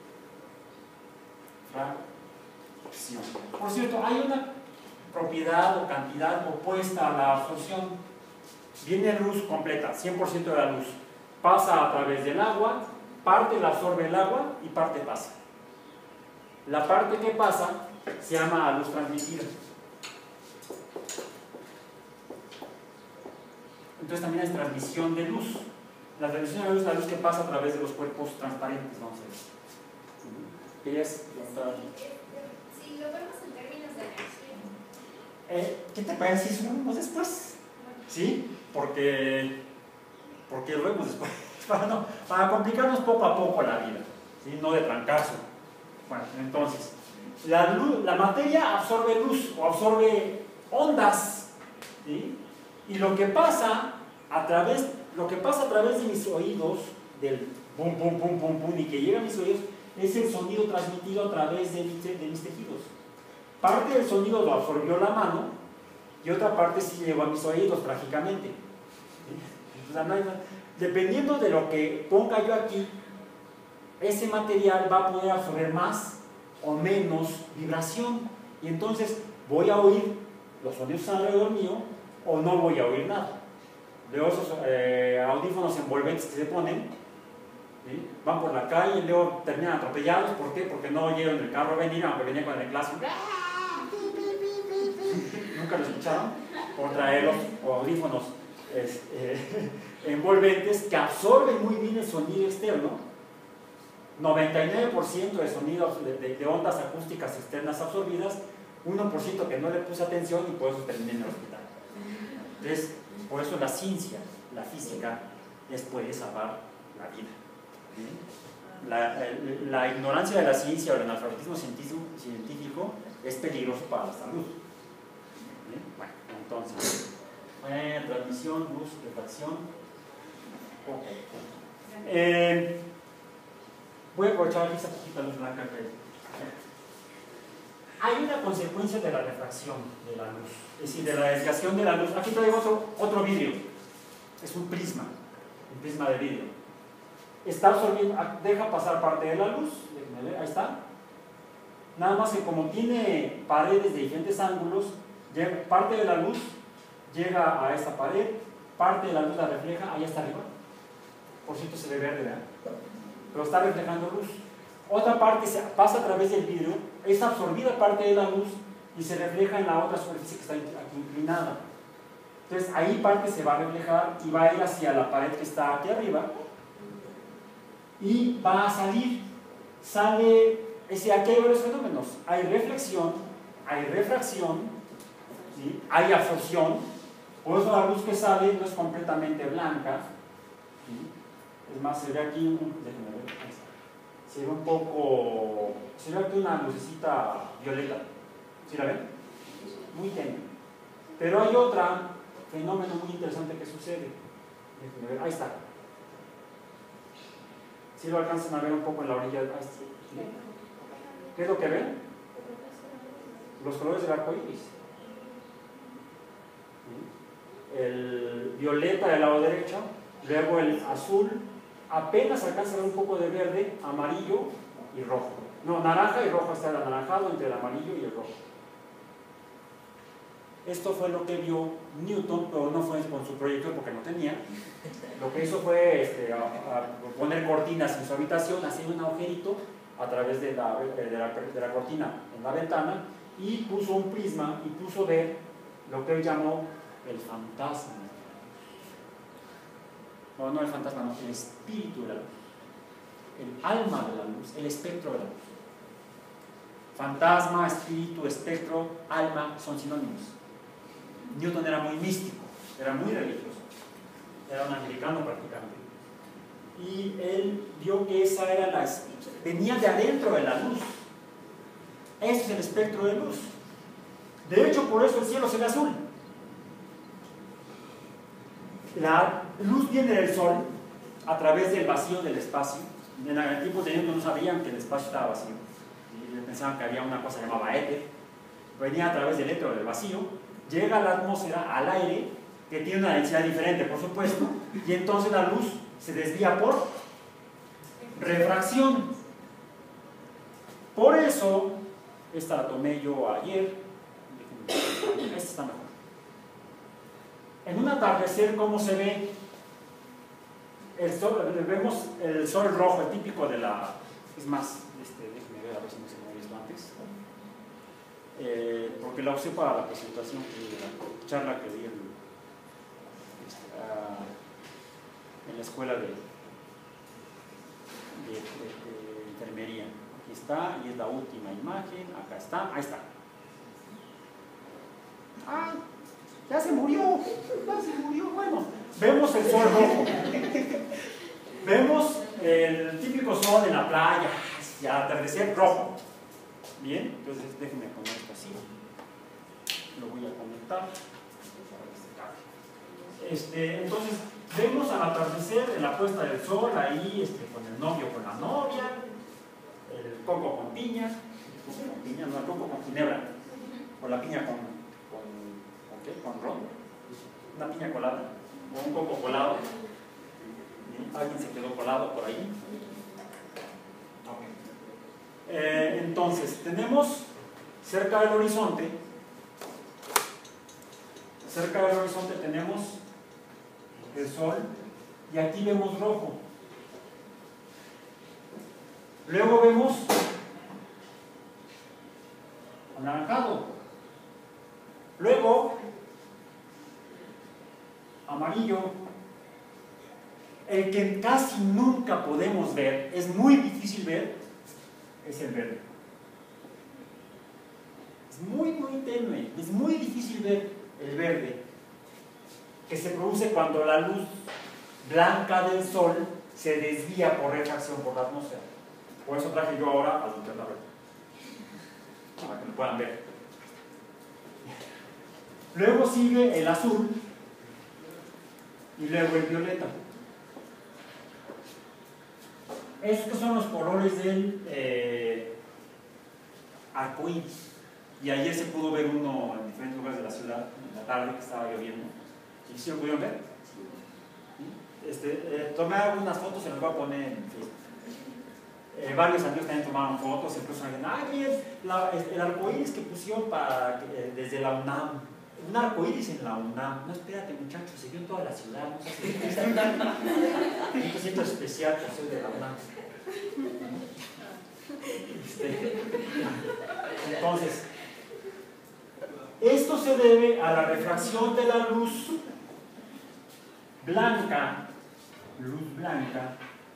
Por cierto, hay una propiedad o cantidad opuesta a la absorción. Viene luz completa, cien por ciento de la luz. Pasa a través del agua, parte la absorbe el agua y parte pasa. La parte que pasa se llama luz transmitida. Entonces también es transmisión de luz. La transmisión de luz es la luz que pasa a través de los cuerpos transparentes, vamos a ver. ¿Querías preguntar? Si lo vemos en términos de energía. Eh, ¿Qué te parece si lo vemos después? ¿Sí? Porque, porque lo vemos después. Para, no, para complicarnos poco a poco la vida, ¿sí? No de trancazo. Bueno, entonces, la, luz, la materia absorbe luz o absorbe ondas, ¿sí? Y lo que pasa a través, lo que pasa a través de mis oídos, del pum, pum, pum, pum, pum, y que llega a mis oídos, es el sonido transmitido a través de mis, de mis tejidos. Parte del sonido lo absorbió la mano y otra parte sí llegó a mis oídos trágicamente. ¿Sí? O sea, no hay, dependiendo de lo que ponga yo aquí, ese material va a poder absorber más o menos vibración, y entonces voy a oír los sonidos alrededor mío o no voy a oír nada. Luego esos eh, audífonos envolventes que se ponen, ¿sí? Van por la calle y luego terminan atropellados. ¿Por qué? Porque no oyeron el carro venir, aunque venía con el clase. ¿Nunca lo escucharon? Por traer los audífonos es, eh, envolventes que absorben muy bien el sonido externo. noventa y nueve por ciento de sonidos de, de, de ondas acústicas externas absorbidas, uno por ciento que no le puse atención y por eso terminé en el hospital. Entonces, por eso la ciencia, la física, les puede salvar la vida. La, la ignorancia de la ciencia o el analfabetismo científico es peligroso para la salud. Bueno, entonces, eh, transmisión, luz, refracción. Okay. Eh, voy a aprovechar aquí esta poquita luz blanca que hay una consecuencia de la refracción de la luz, es decir, de la desviación de la luz. Aquí traigo otro, otro vidrio, es un prisma, un prisma de vidrio. Está absorbiendo, deja pasar parte de la luz, déjenme ver, ahí está. Nada más que como tiene paredes de diferentes ángulos, parte de la luz llega a esta pared, parte de la luz la refleja, ahí está arriba. Por cierto se ve verde, ¿verdad? Pero está reflejando luz. Otra parte se pasa a través del vidrio, es absorbida parte de la luz y se refleja en la otra superficie que está aquí inclinada. Entonces ahí parte se va a reflejar y va a ir hacia la pared que está aquí arriba y va a salir. Sale, es decir, aquí hay varios fenómenos. Hay reflexión, hay refracción, ¿sí? Hay absorción. Por eso la luz que sale no es completamente blanca, ¿sí? Es más, se ve aquí un, déjenme ver, ahí está. Se ve un poco, se ve aquí una lucecita violeta. ¿Sí la ven? Muy tenue. Pero hay otro fenómeno muy interesante que sucede. Déjenme ver, ahí está. Si ¿Sí lo alcanzan a ver un poco en la orilla? ¿Sí? ¿Qué es lo que ven? Los colores del arco iris. ¿Sí? El violeta del lado derecho, luego el azul, apenas alcanza a ver un poco de verde, amarillo y rojo. No, naranja y rojo, está el anaranjado entre el amarillo y el rojo. Esto fue lo que vio Newton, pero no fue con su proyector porque no tenía. Lo que hizo fue este, a, a poner cortinas en su habitación, hacer un agujerito a través de la, de, la, de la cortina en la ventana y puso un prisma y puso ver lo que él llamó el fantasma. No, no el fantasma, no, el espíritu de la luz, el alma de la luz, el espectro de la luz. Fantasma, espíritu, espectro, alma son sinónimos. Newton era muy místico, era muy religioso, era un anglicano practicante. Y él vio que esa era la, venía de adentro de la luz. Ese es el espectro de luz. De hecho, por eso el cielo se ve azul. La luz viene del sol a través del vacío del espacio. En el tiempo de Newton no sabían que el espacio estaba vacío. Y pensaban que había una cosa llamada éter. Venía a través del éter del vacío. Llega a la atmósfera, al aire, que tiene una densidad diferente, por supuesto, y entonces la luz se desvía por refracción. Por eso, esta la tomé yo ayer, esta está mejor. En un atardecer, ¿cómo se ve? El sol, vemos el sol rojo, el típico de la... Es más, este, déjenme ver a ver si no se me ha visto antes. Eh, porque la usé para la presentación de la charla que di en, uh, en la escuela de, de, de, de enfermería. Aquí está, y es la última imagen. Acá está, ahí está. ¡Ah! ¡Ya se murió! ¡Ya se murió! Bueno, vemos el sol rojo. Vemos el típico sol en la playa, y al atardecer rojo. Bien, entonces déjenme poner esto así. Lo voy a conectar. Este, entonces, vemos al atardecer en la puesta del sol, ahí este, con el novio con la novia, el coco con piña, el coco con piña, no, el coco con ginebra, o la piña con, con, ¿con qué? Con ron, una piña colada, o un coco colado. Alguien se quedó colado por ahí. Eh, entonces, tenemos cerca del horizonte, cerca del horizonte tenemos el sol y aquí vemos rojo. Luego vemos anaranjado. Luego amarillo. El que casi nunca podemos ver, es muy difícil ver, es el verde. Es muy, muy tenue, es muy difícil ver el verde, que se produce cuando la luz blanca del sol se desvía por refracción por la atmósfera. Por eso traje yo ahora al linterna verde, para que lo puedan ver. Luego sigue el azul y luego el violeta. Estos son los colores del eh, arco iris. Y ayer se pudo ver uno en diferentes lugares de la ciudad, en la tarde que estaba lloviendo. ¿Y sí lo pudieron ver? Este, eh, tomé algunas fotos, se las voy a poner en Facebook. Eh, varios amigos también tomaron fotos, incluso alguien, ay, miren, la, el arco iris que pusieron para, eh, desde la UNAM. Un arco iris en la UNAM. No, espérate, muchachos, se vio en toda la ciudad. No sé si un siento especial por ser de la UNAM. Este, entonces, Esto se debe a la refracción de la luz blanca, luz blanca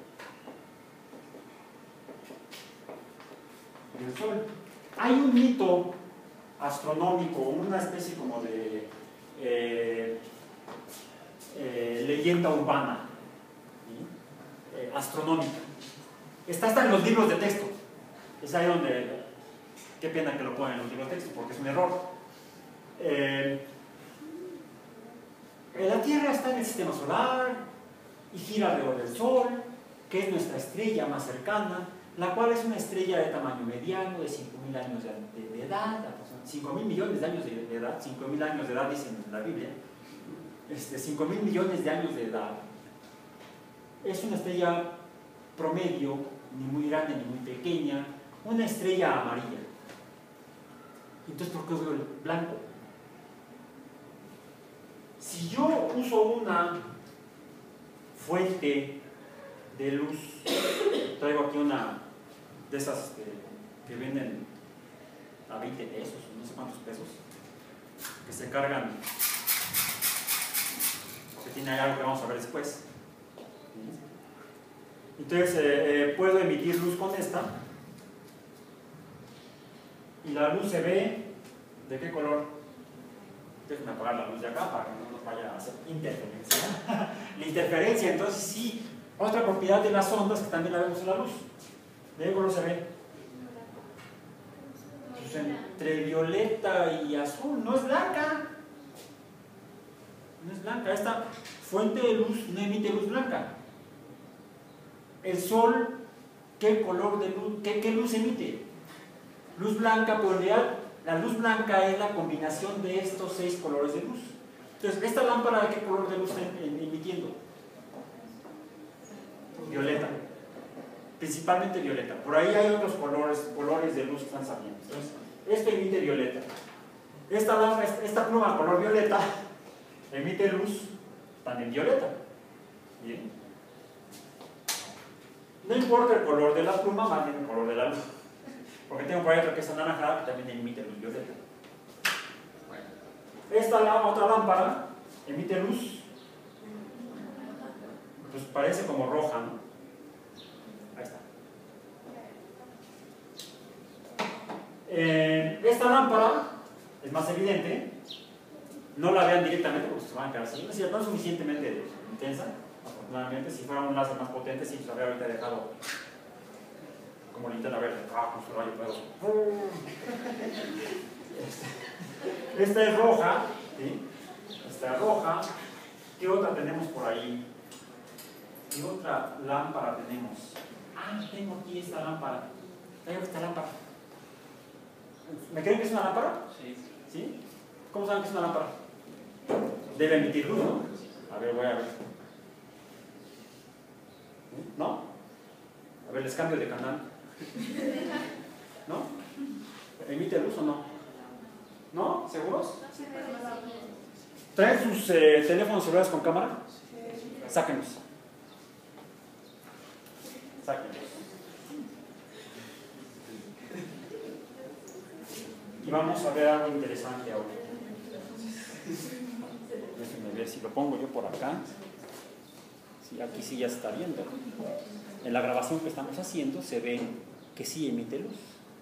del Sol. Hay un mito astronómico, una especie como de eh, eh, leyenda urbana, ¿sí? eh, astronómica. Está hasta en los libros de texto. Es ahí donde, qué pena que lo ponen en los libros de texto, porque es un error. Eh, la Tierra está en el sistema solar y gira alrededor del Sol, que es nuestra estrella más cercana, la cual es una estrella de tamaño mediano, de cinco mil años de, de, de edad, cinco mil millones de años de, de edad, cinco mil años de edad dicen en la Biblia, este, cinco mil millones de años de edad. Es una estrella promedio, ni muy grande ni muy pequeña, una estrella amarilla. Entonces, ¿por qué veo el blanco? Si yo uso una fuente de luz, traigo aquí una de esas este, que venden a veinte pesos, no sé cuántos pesos, que se cargan, que tiene algo que vamos a ver después. Entonces, eh, eh, puedo emitir luz con esta, y la luz se ve, ¿de qué color? Déjenme apagar la luz de acá para que no nos vaya a hacer interferencia. La interferencia, entonces sí, otra propiedad de las ondas que también la vemos en la luz. ¿De qué color se ve? Pues entre violeta y azul, no es blanca. No es blanca, esta fuente de luz no emite luz blanca. El Sol, ¿qué color de luz, qué, qué luz emite? Luz blanca, pero en realidad la luz blanca es la combinación de estos seis colores de luz. Entonces, ¿esta lámpara qué color de luz está emitiendo? Violeta. Principalmente violeta. Por ahí hay otros colores, colores de luz que están saliendo. Entonces, esto emite violeta. Esta, lámpara, esta pluma color violeta emite luz también violeta. Bien. No importa el color de la pluma, más bien el color de la luz. Porque tengo por ahí otra que es anaranjada que también emite luz violeta. Bueno. Esta la, otra lámpara emite luz, pues parece como roja, ¿no? Ahí está. Eh, esta lámpara es más evidente, no la vean directamente porque se van a quedar así, no es suficientemente intensa. Afortunadamente, si fuera un láser más potente, sí, se habría ahorita dejado como linterna verde, ah, con su rayo, pero esta es roja, ¿sí? Esta es roja. ¿Qué otra tenemos por ahí? ¿Qué otra lámpara tenemos? Ah, tengo aquí esta lámpara. Tengo esta lámpara. ¿Me creen que es una lámpara? Sí. ¿Sí? ¿Cómo saben que es una lámpara? Debe emitir luz, ¿no? A ver, voy a ver. ¿No? A ver, les cambio de canal. ¿No? ¿Emite luz o no? ¿No? ¿Seguros? ¿Traen sus eh, teléfonos celulares con cámara? Sáquenlos. Sáquenlos. Y vamos a ver algo interesante ahora. Déjenme ver si lo pongo yo por acá. Sí, aquí sí ya se está viendo. En la grabación que estamos haciendo se ve que sí emite luz.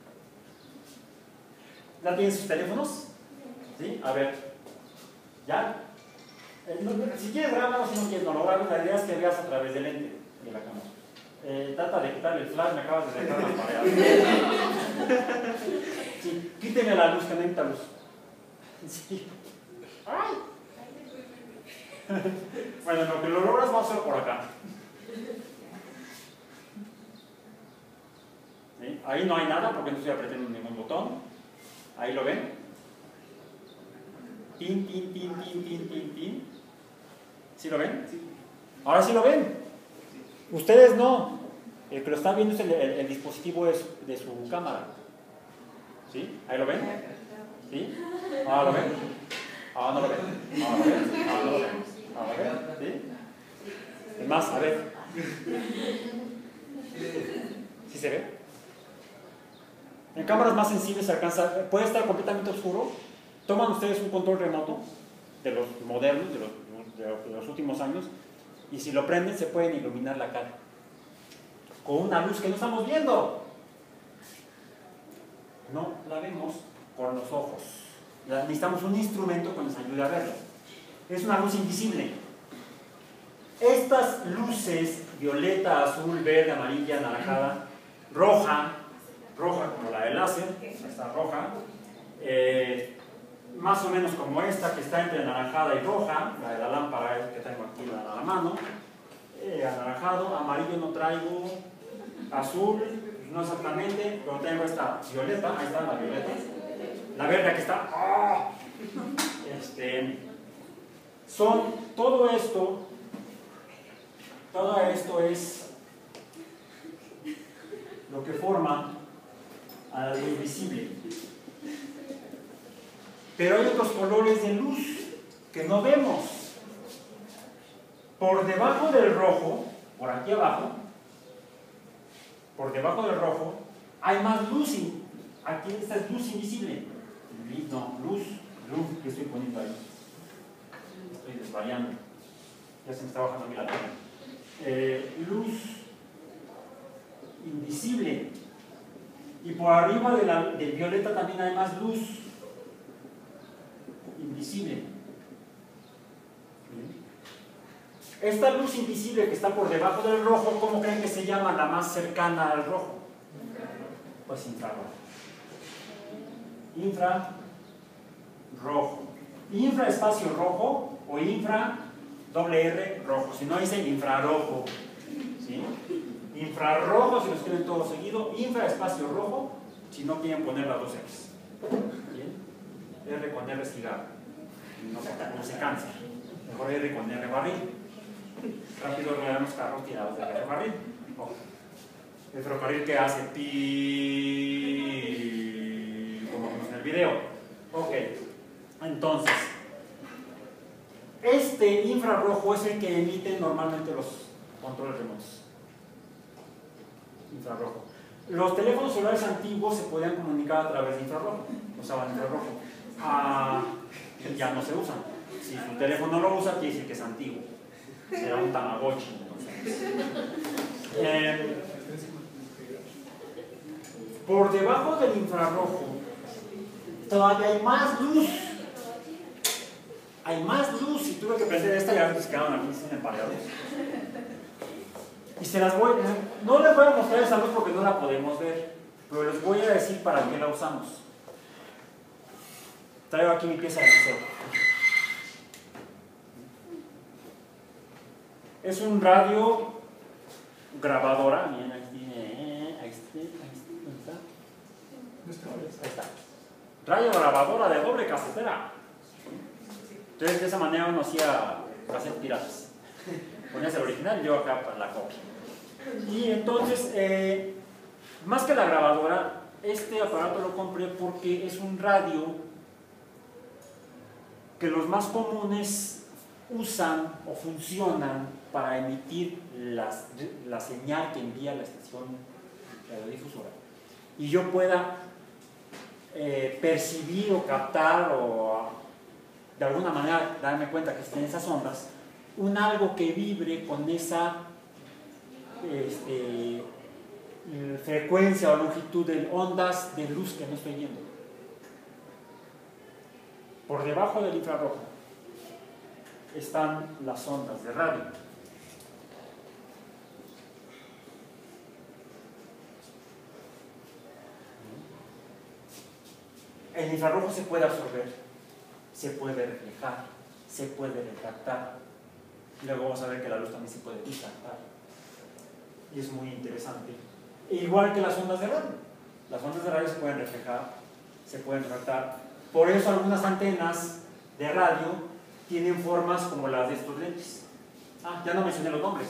¿Ya tienen sus teléfonos? ¿Sí? A ver. ¿Ya? Eh, no, si quieres grabarlo, si no quieres no lo grabes, la idea es que veas a través del lente de la cámara. Eh, trata de quitarle el flash, me acabas de dejar las paredes. Sí, quíteme la luz, que no emita luz. Sí. ¡Ay! Bueno, lo que lo logras vamos a hacerlo por acá. ¿Sí? Ahí no hay nada porque no estoy apretando ningún botón. Ahí lo ven. Tin, tin, tin, tin, tin, tin, tin. ¿Sí lo ven? Sí. Ahora sí lo ven. Ustedes no. El que lo está viendo es el, el, el dispositivo de su, de su cámara. ¿Sí? ¿Ahí lo ven? ¿Sí? ¿Ahora lo ven? Ahora no lo ven. Ahora lo ven. Ahora no lo ven. Ahora lo ven. ¿Sí? Es más, a ver. ¿Sí se ve? En cámaras más sensibles se alcanza, puede estar completamente oscuro toman ustedes un control remoto de los modernos, de los, de los, de los últimos años, y si lo prenden se pueden iluminar la cara con una luz que no estamos viendo. No la vemos con los ojos. Necesitamos un instrumento que nos ayude a verla. Es una luz invisible. Estas luces, violeta, azul, verde, amarilla, anaranjada, roja, roja como la de láser, esta roja, eh, más o menos como esta que está entre anaranjada y roja, la de la lámpara que tengo aquí a la mano, eh, anaranjado, amarillo no traigo, azul, no exactamente, pero tengo esta violeta, ahí está la violeta, la verde aquí está, ¡oh! este, son, todo esto, todo esto es lo que forma a la luz invisible. Pero hay otros colores de luz que no vemos. Por debajo del rojo, por aquí abajo, por debajo del rojo, hay más luz. Aquí esta es luz invisible. No, luz, luz que estoy poniendo ahí. Estoy desvariando. Ya se me está bajando aquí la tela. Eh, luz invisible. Y por arriba de la, del violeta también hay más luz invisible. Esta luz invisible que está por debajo del rojo, ¿cómo creen que se llama la más cercana al rojo? Pues infrarrojo. Infrarrojo. Infra espacio rojo o infra doble R rojo. Si no dicen infrarrojo. ¿Sí? Infrarrojo si lo escriben todo seguido. Infra espacio rojo si no quieren poner las dos X. ¿Bien? R con R cigarro. No se, no se cansa. Mejor R con R barril. Rápido rodamos carros tirados de ferrocarril. Oh. El ferrocarril que hace pi, como vemos en el video. Ok, entonces, este infrarrojo es el que emiten normalmente los controles remotos. Infrarrojo. Los teléfonos celulares antiguos se podían comunicar a través de infrarrojo. Usaban infrarrojo. Ah, ya no se usan. Si su teléfono lo usa, quiere decir que es antiguo. Será un Tamagotchi, entonces. Eh, por debajo del infrarrojo todavía hay más luz. Hay más luz. Y tuve que prender esta y ahora se quedaron aquí sin empareados. Y se las voy, no les voy a mostrar esa luz porque no la podemos ver, pero les voy a decir para qué la usamos. Traigo aquí mi pieza de museo. Es un radio grabadora. Bien, ahí tiene. Ahí está. Ahí está. Ahí está. Radio grabadora de doble casetera. Entonces, de esa manera uno hacía hacer piratas. Ponías el original y yo acá para la copia. Y entonces, eh, más que la grabadora, este aparato lo compré porque es un radio que los más comunes usan o funcionan para emitir las, la señal que envía la estación radiodifusora y yo pueda eh, percibir o captar o de alguna manera darme cuenta que estén esas ondas, un algo que vibre con esa este, frecuencia o longitud de ondas de luz que no estoy viendo. Por debajo del infrarrojo están las ondas de radio. El infrarrojo se puede absorber, se puede reflejar, se puede refractar. Luego vamos a ver que la luz también se puede difractar. Y es muy interesante. Igual que las ondas de radio. Las ondas de radio se pueden reflejar, se pueden refractar. Por eso algunas antenas de radio tienen formas como las de estos lentes. Ah, ya no mencioné los nombres.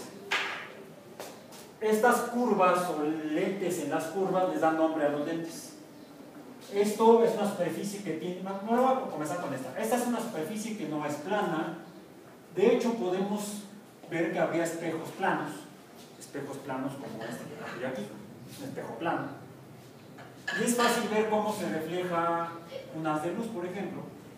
Estas curvas o lentes en las curvas les dan nombre a los lentes. Esto es una superficie que tiene, no lo voy a comenzar con esta. Esta es una superficie que no es plana. De hecho, podemos ver que habría espejos planos. Espejos planos como este que estoy aquí. Un espejo plano. Y es fácil ver cómo se refleja un haz de luz, por ejemplo.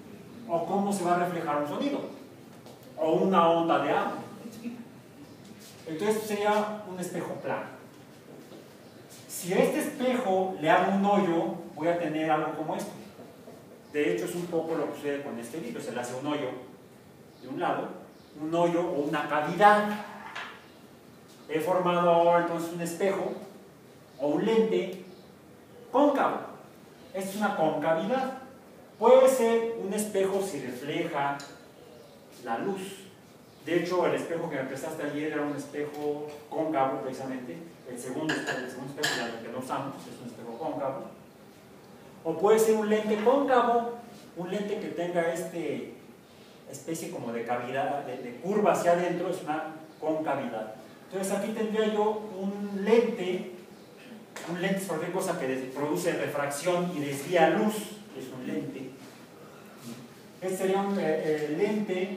o cómo se va a reflejar un sonido, o una onda de agua. Entonces sería un espejo plano. Si a este espejo le hago un hoyo, voy a tener algo como esto. De hecho, es un poco lo que sucede con este vidrio. Se le hace un hoyo de un lado, un hoyo o una cavidad. He formado ahora entonces un espejo o un lente cóncavo. Esta es una concavidad. Puede ser un espejo si refleja la luz. De hecho, el espejo que me prestaste ayer era un espejo cóncavo, precisamente. El segundo, el segundo espejo, el que no usamos, es un espejo cóncavo. O puede ser un lente cóncavo, un lente que tenga este especie como de cavidad, de, de curva hacia adentro, es una concavidad. Entonces aquí tendría yo un lente, un lente es cualquier cosa que produce refracción y desvía luz, es un lente. Este sería un eh, eh, lente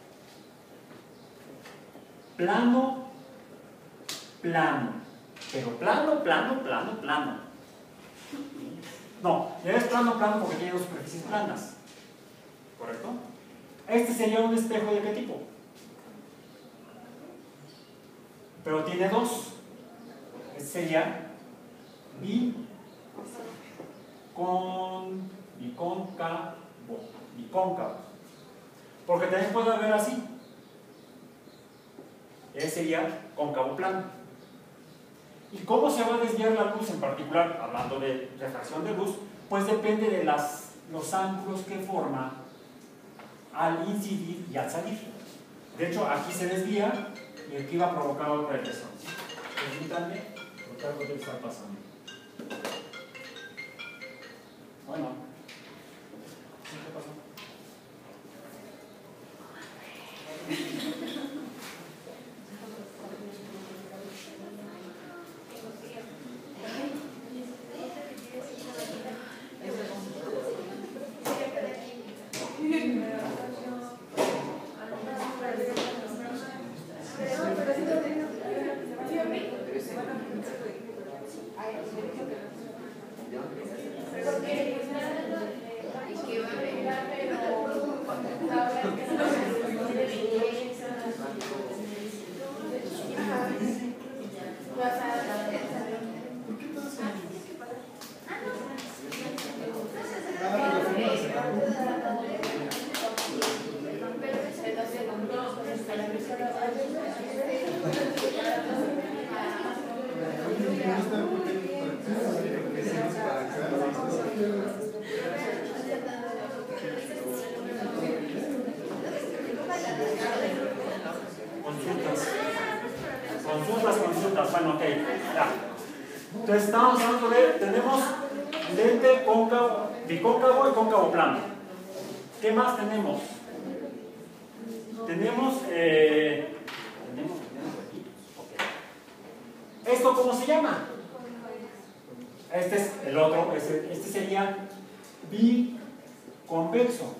plano, plano, pero plano, plano, plano, plano. No, ya es plano, plano porque tiene dos superficies planas, ¿correcto? Este sería un espejo ¿de qué tipo? Pero tiene dos. Este sería bi con bicóncavo, bicóncavo, porque también puede haber así. Ese sería cóncavo plano. ¿Y cómo se va a desviar la luz en particular? Hablando de refracción de luz, pues depende de las, los ángulos que forma al incidir y al salir. De hecho, aquí se desvía y aquí va a provocar otra reflexión. Permítanme, porque algo debe estar pasando. Bueno, ¿qué pasó? Consultas. Consultas, consultas. Bueno, ok. Ya. Entonces estamos hablando de, tenemos lente cóncavo, bicóncavo y cóncavo plano. ¿Qué más tenemos? Tenemos, eh, tenemos, tenemos aquí. Okay. ¿Esto cómo se llama? Este es el otro, este, este sería biconvexo.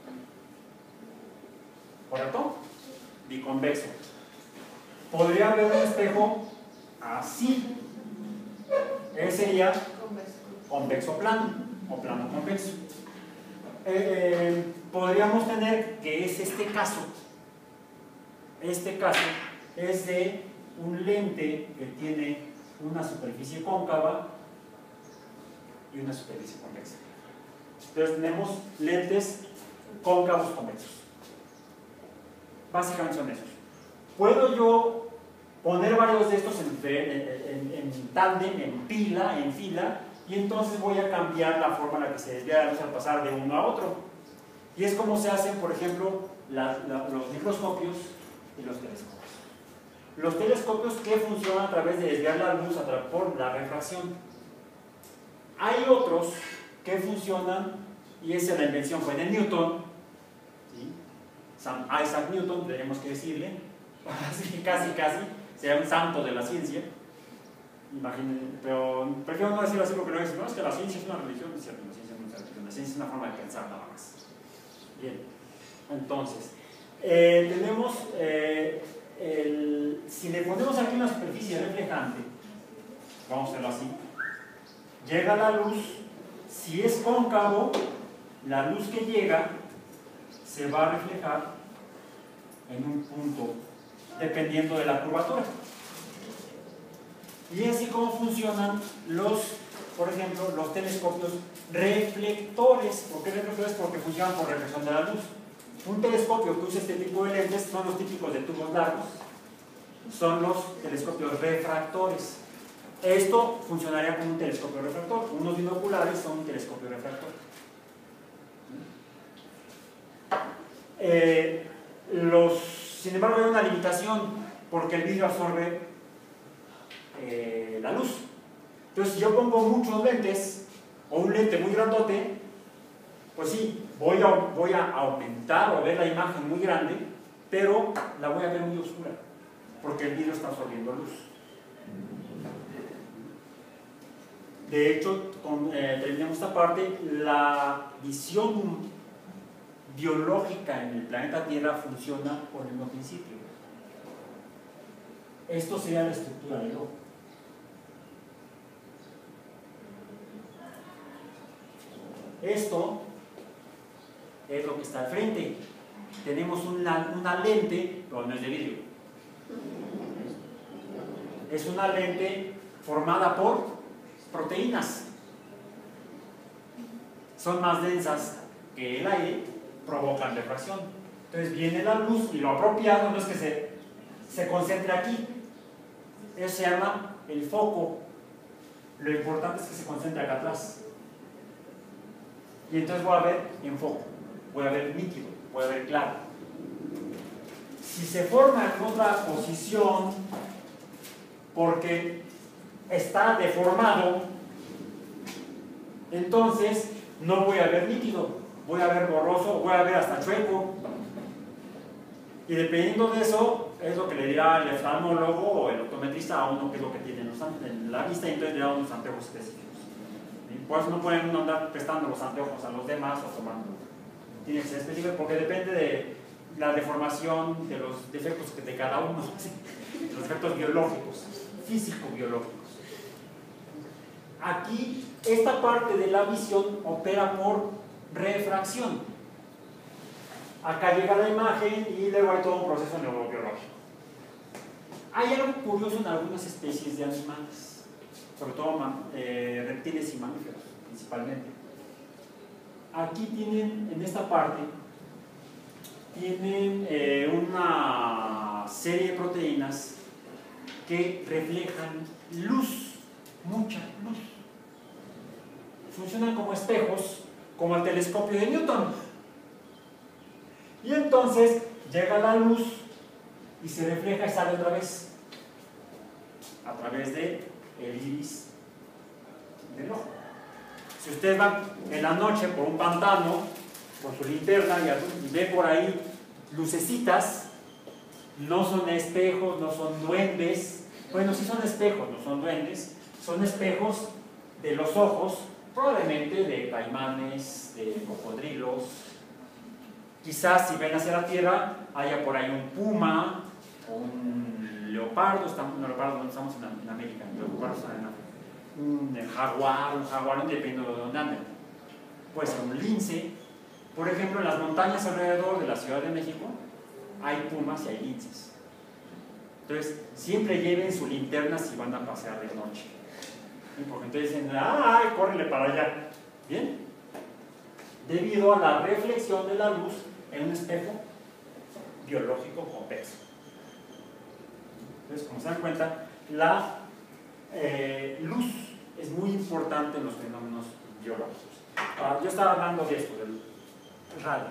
¿Correcto? Biconvexo. Podría haber un espejo así. Ese sería convexo plano o plano convexo. Eh, podríamos tener que es este caso. Este caso es de un lente que tiene una superficie cóncava y una superficie convexa. Entonces tenemos lentes cóncavos convexos. Básicamente son esos. Puedo yo poner varios de estos en, en, en, en tándem, en pila, en fila, y entonces voy a cambiar la forma en la que se desvía la luz al pasar de uno a otro. Y es como se hacen, por ejemplo, la, la, los microscopios y los telescopios. Los telescopios que funcionan a través de desviar la luz a través por la refracción. Hay otros que funcionan, y esa es la invención fue de Newton, ¿sí? San Isaac Newton, tenemos que decirle, así casi casi, sería un santo de la ciencia. Imaginen, pero prefiero no decirlo así porque no es, no, es que la ciencia es una religión, es cierto, la ciencia no es una religión, la ciencia es una forma de pensar nada más. Bien, entonces, eh, tenemos, eh, el, si le ponemos aquí una superficie reflejante, vamos a hacerlo así, llega la luz, si es cóncavo, la luz que llega se va a reflejar en un punto dependiendo de la curvatura. Y así como funcionan los, por ejemplo, los telescopios reflectores. ¿Por qué reflectores? Porque funcionan por reflexión de la luz. Un telescopio que usa este tipo de lentes son los típicos de tubos largos, son los telescopios refractores. Esto funcionaría como un telescopio refractor. Unos binoculares son un telescopio refractor. Eh, los, sin embargo, hay una limitación porque el vidrio absorbe eh, la luz. Entonces, si yo pongo muchos lentes o un lente muy grandote, pues sí, voy a, voy a aumentar o ver la imagen muy grande, pero la voy a ver muy oscura porque el vidrio está absorbiendo luz. De hecho, con, eh, terminamos esta parte, la visión biológica en el planeta Tierra funciona por el mismo principio. Esto sería la estructura del ojo. Esto es lo que está al frente. Tenemos una, una lente, pero no es de vidrio. Es una lente formada por proteínas. Son más densas que el aire, provocan refracción. Entonces viene la luz y lo apropiado no es que se, se concentre aquí. Eso se llama el foco. Lo importante es que se concentre acá atrás. Y entonces voy a ver en foco, voy a ver nítido, voy a ver claro. Si se forma en otra posición porque está deformado, entonces no voy a ver nítido, voy a ver borroso, voy a ver hasta chueco. Y dependiendo de eso, es lo que le dirá el oftalmólogo o el optometrista a uno qué es lo que tiene en la vista, y entonces le da unos anteojos específicos. Por eso no pueden uno andar prestando los anteojos a los demás o tomando. Tiene que ser específico porque depende de la deformación, de los defectos de cada uno, los defectos biológicos, físico-biológicos. Aquí, esta parte de la visión opera por refracción. Acá llega la imagen y luego hay todo un proceso neurobiológico. Hay algo curioso en algunas especies de animales, sobre todo eh, reptiles y mamíferos, principalmente. Aquí tienen, en esta parte, tienen eh, una serie de proteínas que reflejan luz, mucha luz. Funcionan como espejos, como el telescopio de Newton. Y entonces llega la luz y se refleja y sale otra vez a través de el iris del ojo. Si ustedes van en la noche por un pantano con su linterna y ve por ahí lucecitas, no son espejos, no son duendes. Bueno, sí son espejos, no son duendes, son espejos de los ojos, probablemente de caimanes, de cocodrilos. Quizás si ven hacia la tierra haya por ahí un puma o un leopardo. Estamos, no, leopardo no estamos en, en América, los leopardos están en África. Un jaguar, un jaguar, dependiendo de dónde anden. Puede ser un lince. Por ejemplo, en las montañas alrededor de la Ciudad de México hay pumas y hay linces. Entonces, siempre lleven su linterna si van a pasear de noche. Porque entonces dicen, ¡ay, córrele para allá! ¿Bien? Debido a la reflexión de la luz en un espejo biológico convexo. Entonces, como se dan cuenta, la eh, luz es muy importante en los fenómenos biológicos. Ah, yo estaba hablando de esto, del radio.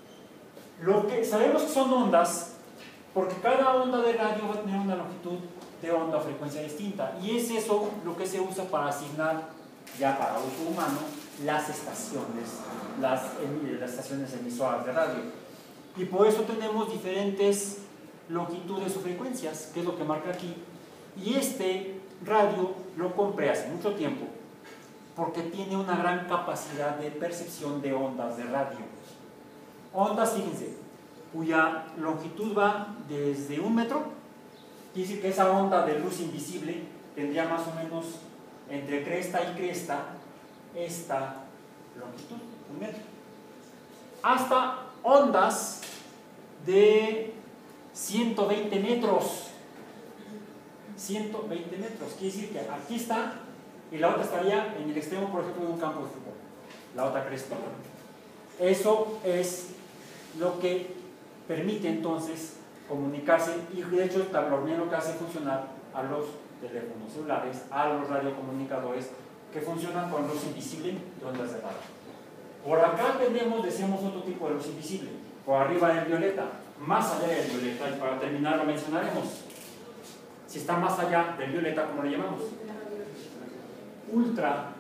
Lo que sabemos que son ondas, porque cada onda de radio va a tener una longitud de onda o frecuencia distinta, y es eso lo que se usa para asignar, ya para uso humano, las estaciones, las, las estaciones emisoras de radio. Y por eso tenemos diferentes longitudes o frecuencias, que es lo que marca aquí. Y este radio lo compré hace mucho tiempo, porque tiene una gran capacidad de percepción de ondas de radio. Ondas, fíjense, cuya longitud va desde un metro, quiere decir que esa onda de luz invisible tendría más o menos entre cresta y cresta esta longitud, un metro, hasta ondas de ciento veinte metros. ciento veinte metros. Quiere decir que aquí está y la otra estaría en el extremo, por ejemplo, de un campo de fútbol. La otra cresta. Eso es lo que permite entonces comunicarse, y de hecho también lo que hace funcionar a los teléfonos celulares, a los radiocomunicadores que funcionan con luz invisible de ondas de radio. Por acá tenemos, decíamos, otro tipo de luz invisible, por arriba del violeta, más allá del violeta, y para terminar lo mencionaremos. Si está más allá del violeta, ¿cómo le llamamos? Ultravioleta.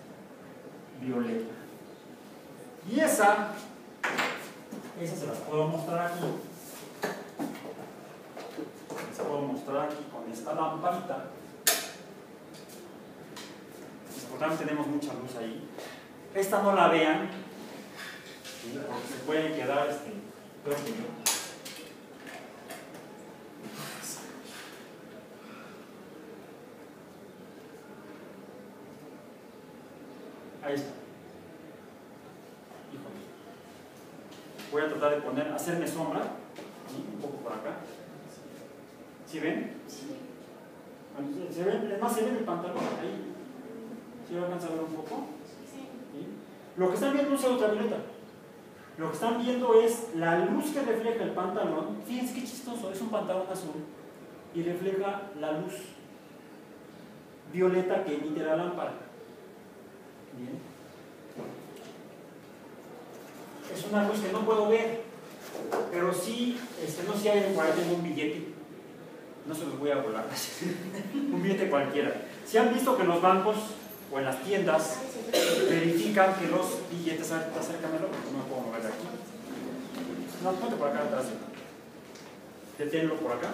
Y esa, esa se las puedo mostrar aquí. Se puedo mostrar aquí con esta lamparita. Desafortunadamente tenemos mucha luz ahí. Esta no la vean, ¿sí? Porque se pueden quedar este, dormidos. Ahí está. Híjole. Voy a tratar de poner, hacerme sombra, ¿sí? Un poco por acá. ¿Sí ven? Sí. ¿Se ven? Es más, ¿se ven el pantalón ahí? ¿Sí lo alcanza a ver un poco? Sí. ¿Sí? Lo que están viendo no es ultravioleta. Lo que están viendo es la luz que refleja el pantalón. Fíjense qué chistoso, es un pantalón azul y refleja la luz violeta que emite la lámpara. Bien. Es una luz que no puedo ver, pero sí, este, no sé si hay por ahí tengo un billete. No se los voy a volar. Un billete cualquiera. Si han visto que en los bancos o en las tiendas verifican que los billetes, acércamelo, porque no me puedo mover de aquí. No, ponte por acá atrás. Deténlo por acá.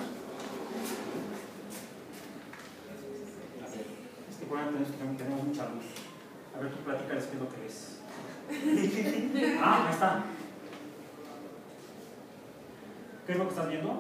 A ver, es que por ahí tenemos, tenemos mucha luz. A ver, tú platícales qué es lo que ves. Ah, ahí está. ¿Qué es lo que estás viendo?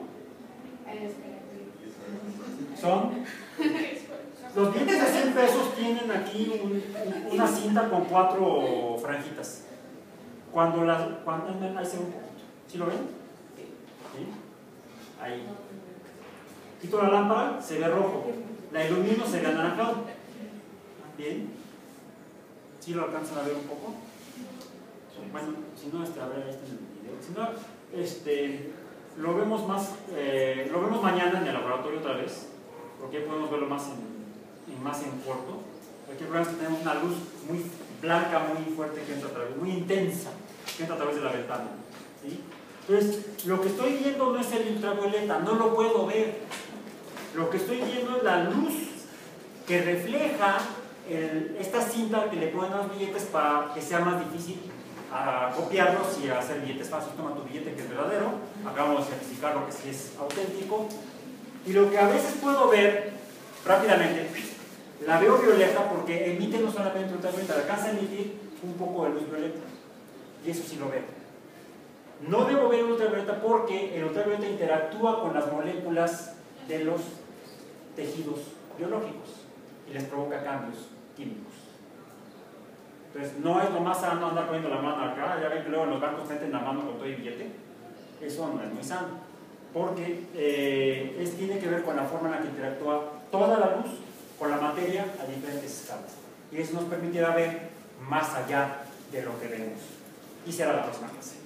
Son los billetes de cien pesos tienen aquí un, una cinta con cuatro franjitas. Cuando las cuando, ahí se ve un poquito. ¿Sí lo ven? ¿Sí? Ahí. Quito la lámpara, se ve rojo. La ilumino, se ve anaranjado. Bien. ¿Sí lo alcanzan a ver un poco? Bueno, si no, este, a ver, ahí está en el video. Si no, este, lo vemos más, eh, lo vemos mañana en el laboratorio otra vez, porque podemos verlo más en, en más en corto. Aquí el problema es que tenemos una luz muy blanca, muy fuerte que entra a través, muy intensa, que entra a través de la ventana. ¿Sí? Entonces, lo que estoy viendo no es el ultravioleta, no lo puedo ver. Lo que estoy viendo es la luz que refleja el, esta cinta que le ponen a los billetes para que sea más difícil a copiarlos y a hacer billetes falsos. Toma tu billete que es verdadero, acabamos de certificarlo que sí es auténtico. Y lo que a veces puedo ver rápidamente, la veo violeta porque emite no solamente ultravioleta, alcanza a emitir un poco de luz violeta. Y eso sí lo veo. No debo ver el ultravioleta porque el ultravioleta interactúa con las moléculas de los tejidos biológicos y les provoca cambios químicos. Entonces, no es lo más sano andar poniendo la mano acá. Ya ven que luego en los bancos meten la mano con todo el billete. Eso no es muy sano, porque eh, es, tiene que ver con la forma en la que interactúa toda la luz con la materia a diferentes escalas. Y eso nos permitirá ver más allá de lo que vemos. Y será la próxima clase.